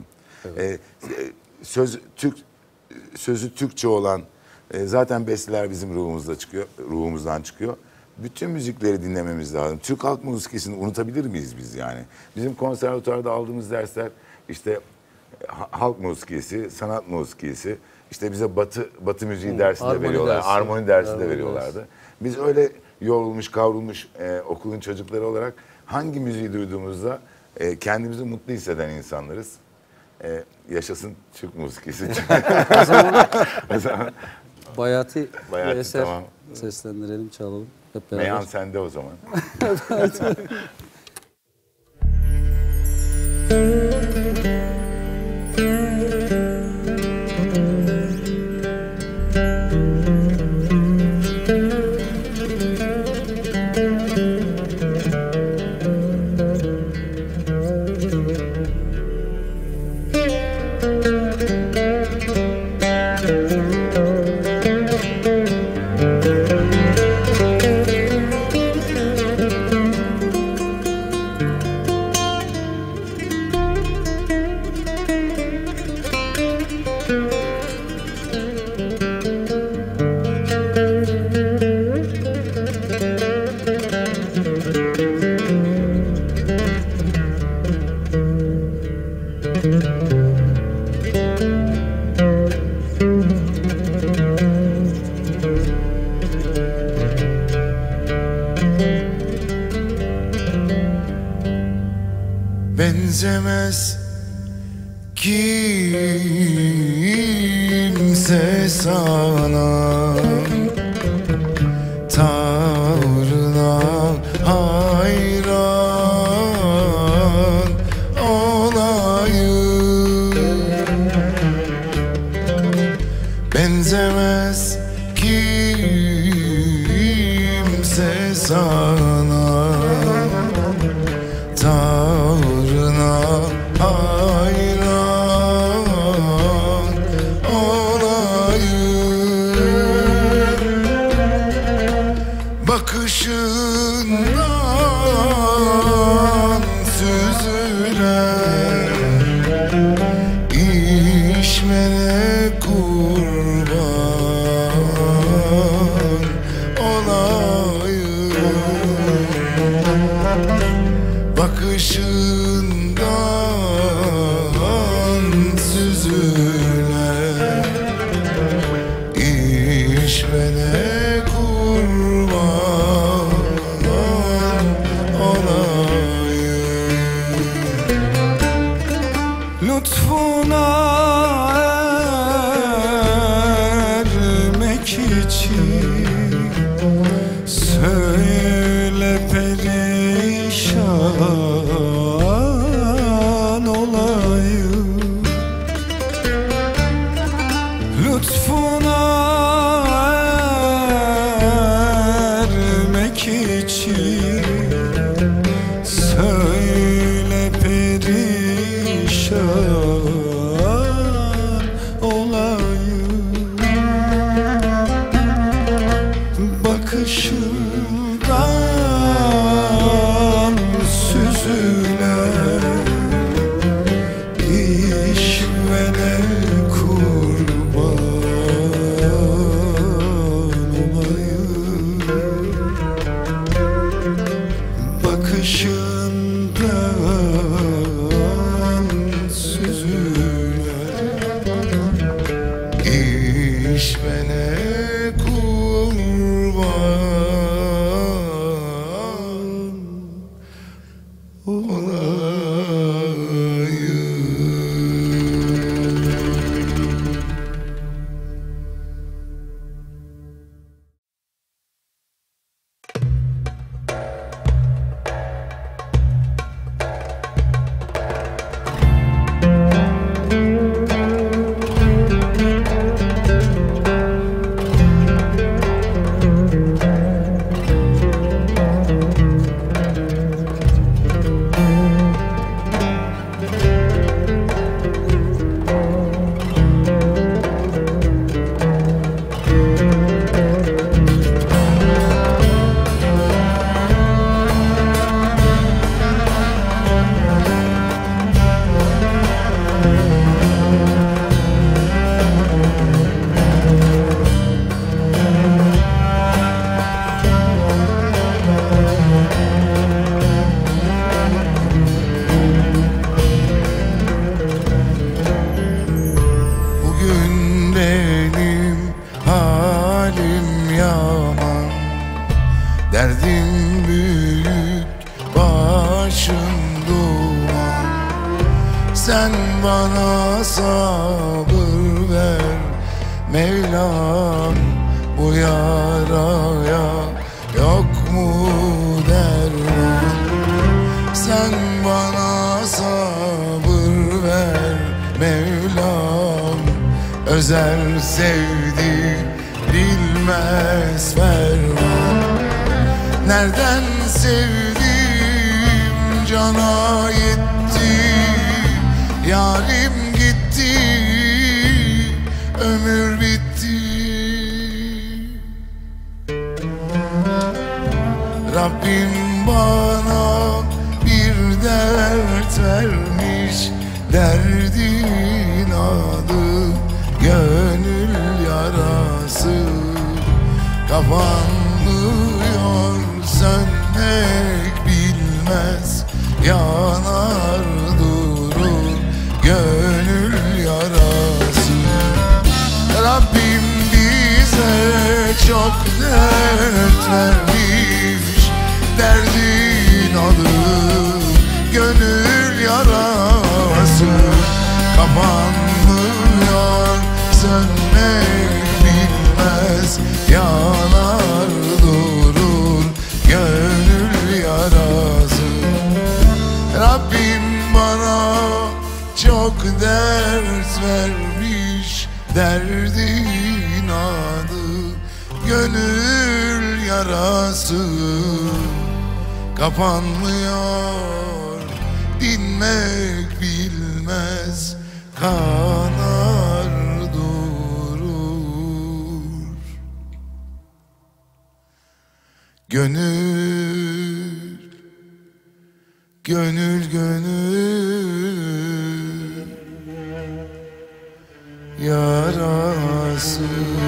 Speaker 5: Sözü Türkçe olan zaten besteler bizim ruhumuzdan çıkıyor. Bütün müzikleri dinlememiz lazım. Türk halk musikisini unutabilir miyiz biz yani? Bizim konservatuarda aldığımız dersler işte halk musikisi, sanat musikisi, işte bize batı müziği dersi de
Speaker 3: Armoni
Speaker 5: veriyorlar.
Speaker 3: dersi.
Speaker 5: Armoni dersi de
Speaker 3: Armoni
Speaker 5: veriyorlardı. Biz öyle yorulmuş, kavrulmuş okulun çocukları olarak hangi müziği duyduğumuzda kendimizi mutlu hisseden insanlarız. Yaşasın Türk musikisi. O zaman
Speaker 3: Bayati
Speaker 5: Bayati,
Speaker 3: bir eser
Speaker 5: tamam.
Speaker 3: seslendirelim, çalalım hep beraber.
Speaker 5: Meyhan sende o zaman.
Speaker 6: Benzemez kimse sana, tavrına hayran olayım. Benzemez kimse sana, tavrına hayran olayım. Bakışından süzülen işmene kurban olayım. Bakışından süzülen işvene kurban olayım.
Speaker 1: Lütfuna ermek için söyle perişan olayım. bakışından süzülen işvene kurban olayım. Bakışından süzülen işvene derdim büyük, başım duman. Sen bana sabır ver Mevlam, bu yaraya yok mu derman? Sen bana sabır ver Mevlam, özel sevdi bilmez ferman. Nereden sevdim cana yetti, yarim gitti, ömür bitti. Rabbim bana bir dert vermiş, derdin adı gönül yarası. Kapanmıyor, sönmek bilmez, yanar durur gönül yarası. Rabbim bize çok dert vermiş, derdin adı gönül yarası. Kapanmıyor, sönmek bilmez, yanar durur gönül yarası. Rabbim bana çok dert vermiş, derdin adı gönül yarası. Kapanmıyor, dinmek bilmez, kanar durur gönül, gönül, gönül yarası.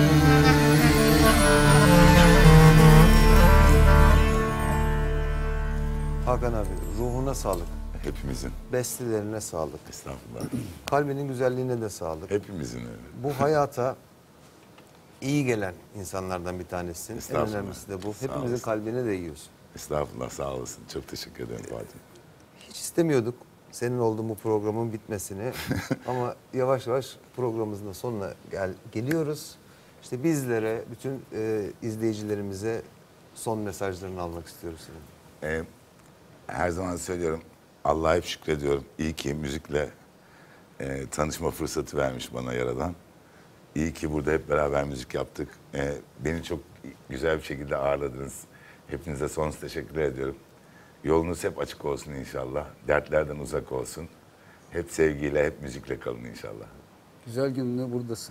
Speaker 2: Hakan abi, ruhuna sağlık.
Speaker 5: Hepimizin.
Speaker 2: Bestelerine sağlık.
Speaker 5: Estağfurullah.
Speaker 2: Kalbinin güzelliğine de sağlık.
Speaker 5: Hepimizin öyle.
Speaker 2: Bu hayata iyi gelen insanlardan bir tanesin. En
Speaker 5: Estağfurullah.
Speaker 2: önemlisi de bu.
Speaker 5: Sağ
Speaker 2: Hepimizin
Speaker 5: olasın.
Speaker 2: kalbine de yiyorsun.
Speaker 5: Estağfurullah, sağ olasın. Çok teşekkür ederim Fatih.
Speaker 2: Hiç istemiyorduk senin olduğun bu programın bitmesini. Ama yavaş yavaş programımızın da sonuna geliyoruz. İşte bizlere, bütün izleyicilerimize son mesajlarını almak istiyoruz senin.
Speaker 5: Her zaman söylüyorum, Allah'a hep şükrediyorum. İyi ki müzikle tanışma fırsatı vermiş bana Yaradan. İyi ki burada hep beraber müzik yaptık. Beni çok güzel bir şekilde ağırladınız. Hepinize sonsuz teşekkür ediyorum. Yolunuz hep açık olsun inşallah. Dertlerden uzak olsun. Hep sevgiyle, hep müzikle kalın inşallah.
Speaker 3: Güzel gününde buradasın.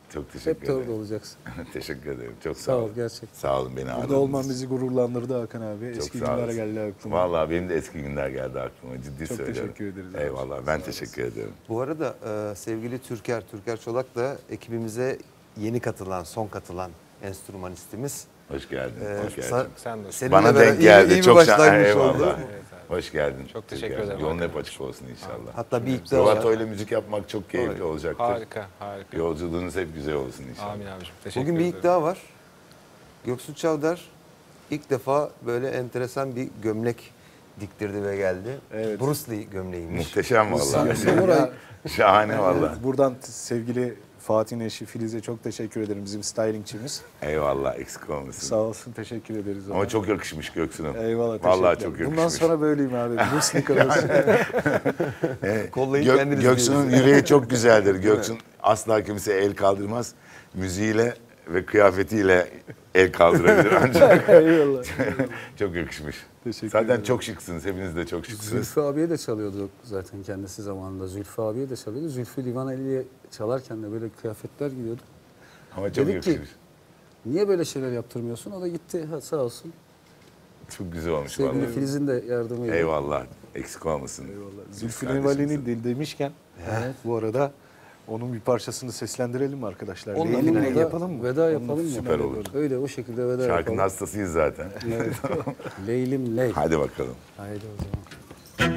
Speaker 5: Çok teşekkür
Speaker 3: Hep de orada
Speaker 5: ederim.
Speaker 3: olacaksın.
Speaker 5: Teşekkür ederim. Çok
Speaker 3: Sağ
Speaker 5: sağ
Speaker 3: ol,
Speaker 5: olun.
Speaker 3: gerçekten.
Speaker 5: Sağ olun beni ağırladınız.
Speaker 4: Burada olman bizi gururlandırdı Hakan abi.
Speaker 5: Çok
Speaker 4: Eski
Speaker 5: sağ
Speaker 4: günler
Speaker 5: olasın.
Speaker 4: geldi aklıma.
Speaker 5: Vallahi benim de eski günler geldi aklıma. Ciddi
Speaker 4: Çok
Speaker 5: söylüyorum.
Speaker 4: teşekkür ederiz.
Speaker 5: Eyvallah. Ben teşekkür ederim.
Speaker 2: Bu arada sevgili Türker Çolak da ekibimize yeni katılan, son katılan enstrümanistimiz.
Speaker 5: Hoş geldin. Hoş geldin.
Speaker 9: Sen de hoş
Speaker 2: Seninle
Speaker 5: Bana
Speaker 2: beraber
Speaker 5: denk geldi.
Speaker 2: iyi bir
Speaker 5: Çok
Speaker 2: başlangıç
Speaker 5: eyvallah.
Speaker 2: oldu.
Speaker 5: Hoş geldin.
Speaker 9: Çok teşekkür
Speaker 5: Türker.
Speaker 9: ederim.
Speaker 5: Yolun hep açık olsun inşallah.
Speaker 2: Hatta bir iddia var.
Speaker 5: Rovato ile müzik yapmak çok keyifli olacaktır.
Speaker 9: Harika, harika.
Speaker 5: Yolculuğunuz hep güzel olsun inşallah.
Speaker 9: Amin abiciğim. Teşekkür
Speaker 2: Bugün bir
Speaker 9: ederim.
Speaker 2: iddia var. Göksu Çavdar ilk defa böyle enteresan bir gömlek diktirdi ve geldi.
Speaker 4: Evet.
Speaker 2: Bruce Lee gömleğiymiş.
Speaker 5: Muhteşem vallahi.
Speaker 4: Samuray.
Speaker 5: Şahane vallahi.
Speaker 4: Buradan sevgili Fatih'in eşi Filiz'e çok teşekkür ederim. Bizim stylingçimiz.
Speaker 5: Eyvallah eksik olmasın.
Speaker 4: Sağ olsun, teşekkür ederiz. ona.
Speaker 5: Ama çok yakışmış Göksu'nun.
Speaker 4: Eyvallah, teşekkür
Speaker 5: Vallahi
Speaker 4: ederim.
Speaker 5: çok yakışmış.
Speaker 4: Bundan sonra böyleyim abi. Bruce Lee kadar.
Speaker 2: Kollayıp kendinizi
Speaker 5: Göksu'nun yüreği çok güzeldir. Göksu'nun asla kimseye el kaldırmaz. Müziğiyle ve kıyafetiyle el kaldırabilir ancak.
Speaker 4: Eyvallah.
Speaker 5: Çok yakışmış.
Speaker 4: Teşekkür
Speaker 5: Zaten
Speaker 4: ederim.
Speaker 5: çok şıksınız. Hepiniz de çok şıksınız.
Speaker 3: Zülfü abiye de çalıyordu zaten kendisi zamanında. Zülfü abiye de çalıyordu. Zülfü Livaneli'ye çalarken de böyle kıyafetler giyiyordu.
Speaker 5: Ama çok
Speaker 3: Dedik ki,
Speaker 5: yakışmış.
Speaker 3: Niye böyle şeyler yaptırmıyorsun? O da gitti sağ olsun.
Speaker 5: Çok güzel olmuş
Speaker 3: Sevgili
Speaker 5: vallahi.
Speaker 3: Filiz'in de yardımıyla.
Speaker 5: Eyvallah. Eksik olmasın.
Speaker 4: Zülfü
Speaker 5: Kardeşimizin.
Speaker 4: Livaneli demişken bu arada onun bir parçasını seslendirelim mi arkadaşlar?
Speaker 2: Onunla
Speaker 4: Leyla'yı
Speaker 3: Onunla da
Speaker 4: yapalım mı?
Speaker 3: Veda yapalım mı?
Speaker 5: Süper olur.
Speaker 3: Öyle o şekilde veda
Speaker 5: Şarkının
Speaker 3: yapalım.
Speaker 5: hastasıyız zaten.
Speaker 3: Evet. Leylim ley.
Speaker 5: Hadi bakalım.
Speaker 3: Haydi o zaman.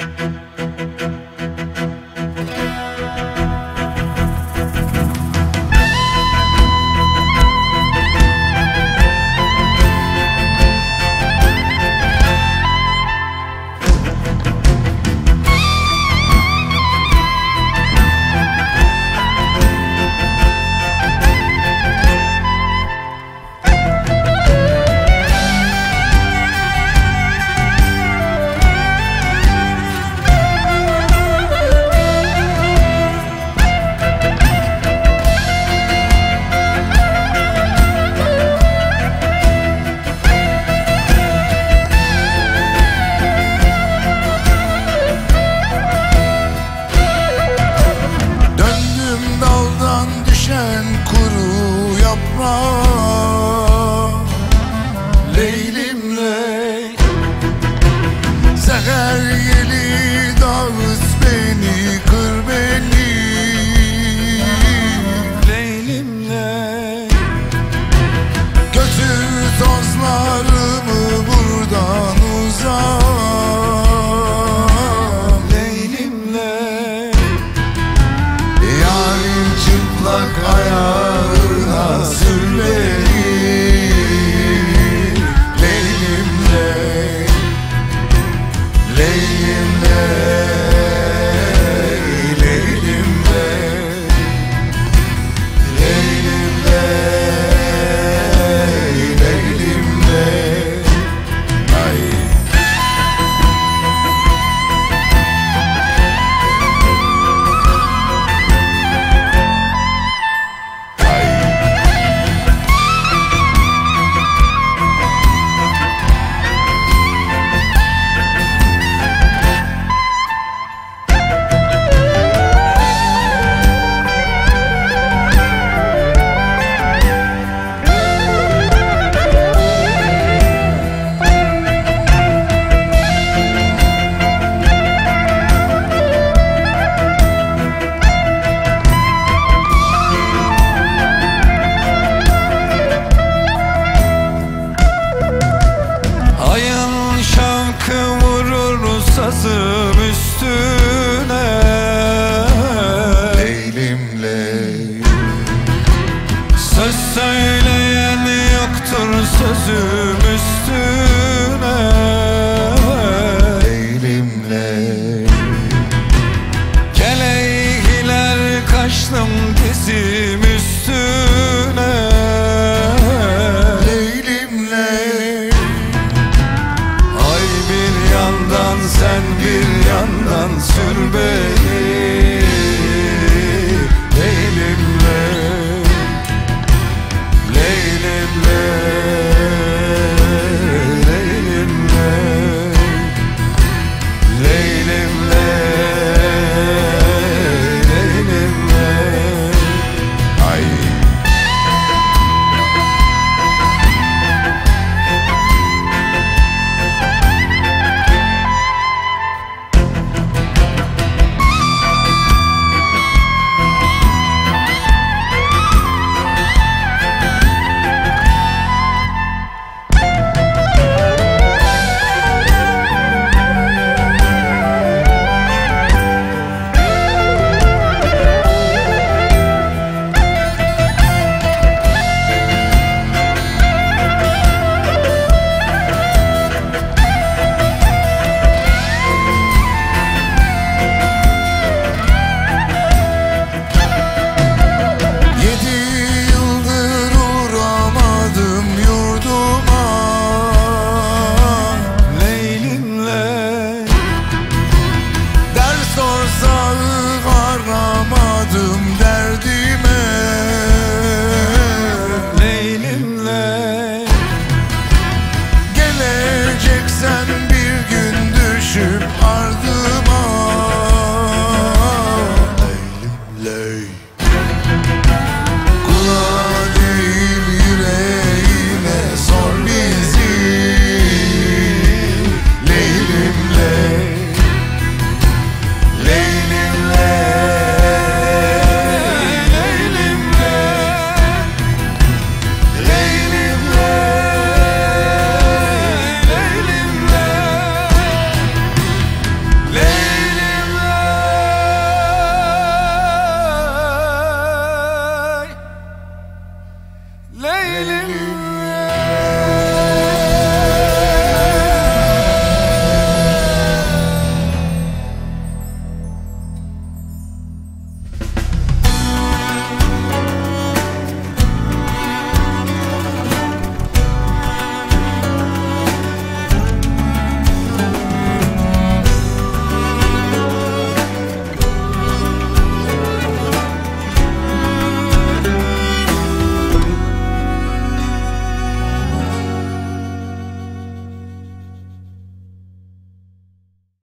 Speaker 1: Döndüm daldan düşen kuru yaprak Leylim ley Seher yeli dağıt beni kır beni Leylim ley Götür tozlarımı buradan uzak Leylim ley Yarim çıplak ayağına sür beni Leylim ley Leylim ley Leylim ley Leylim ley Leylim ley Ay
Speaker 8: Ayın şankı vurur sazım üstüne
Speaker 1: Leylim ley
Speaker 8: Söz söyleyen yoktur sözüm üstüne
Speaker 1: Leylim ley
Speaker 8: Keleygiler kaşlım dizim üstüne
Speaker 1: Leylim ley
Speaker 8: Ay bir yandan sen bir yandan sür beni Leylim ley Leylim ley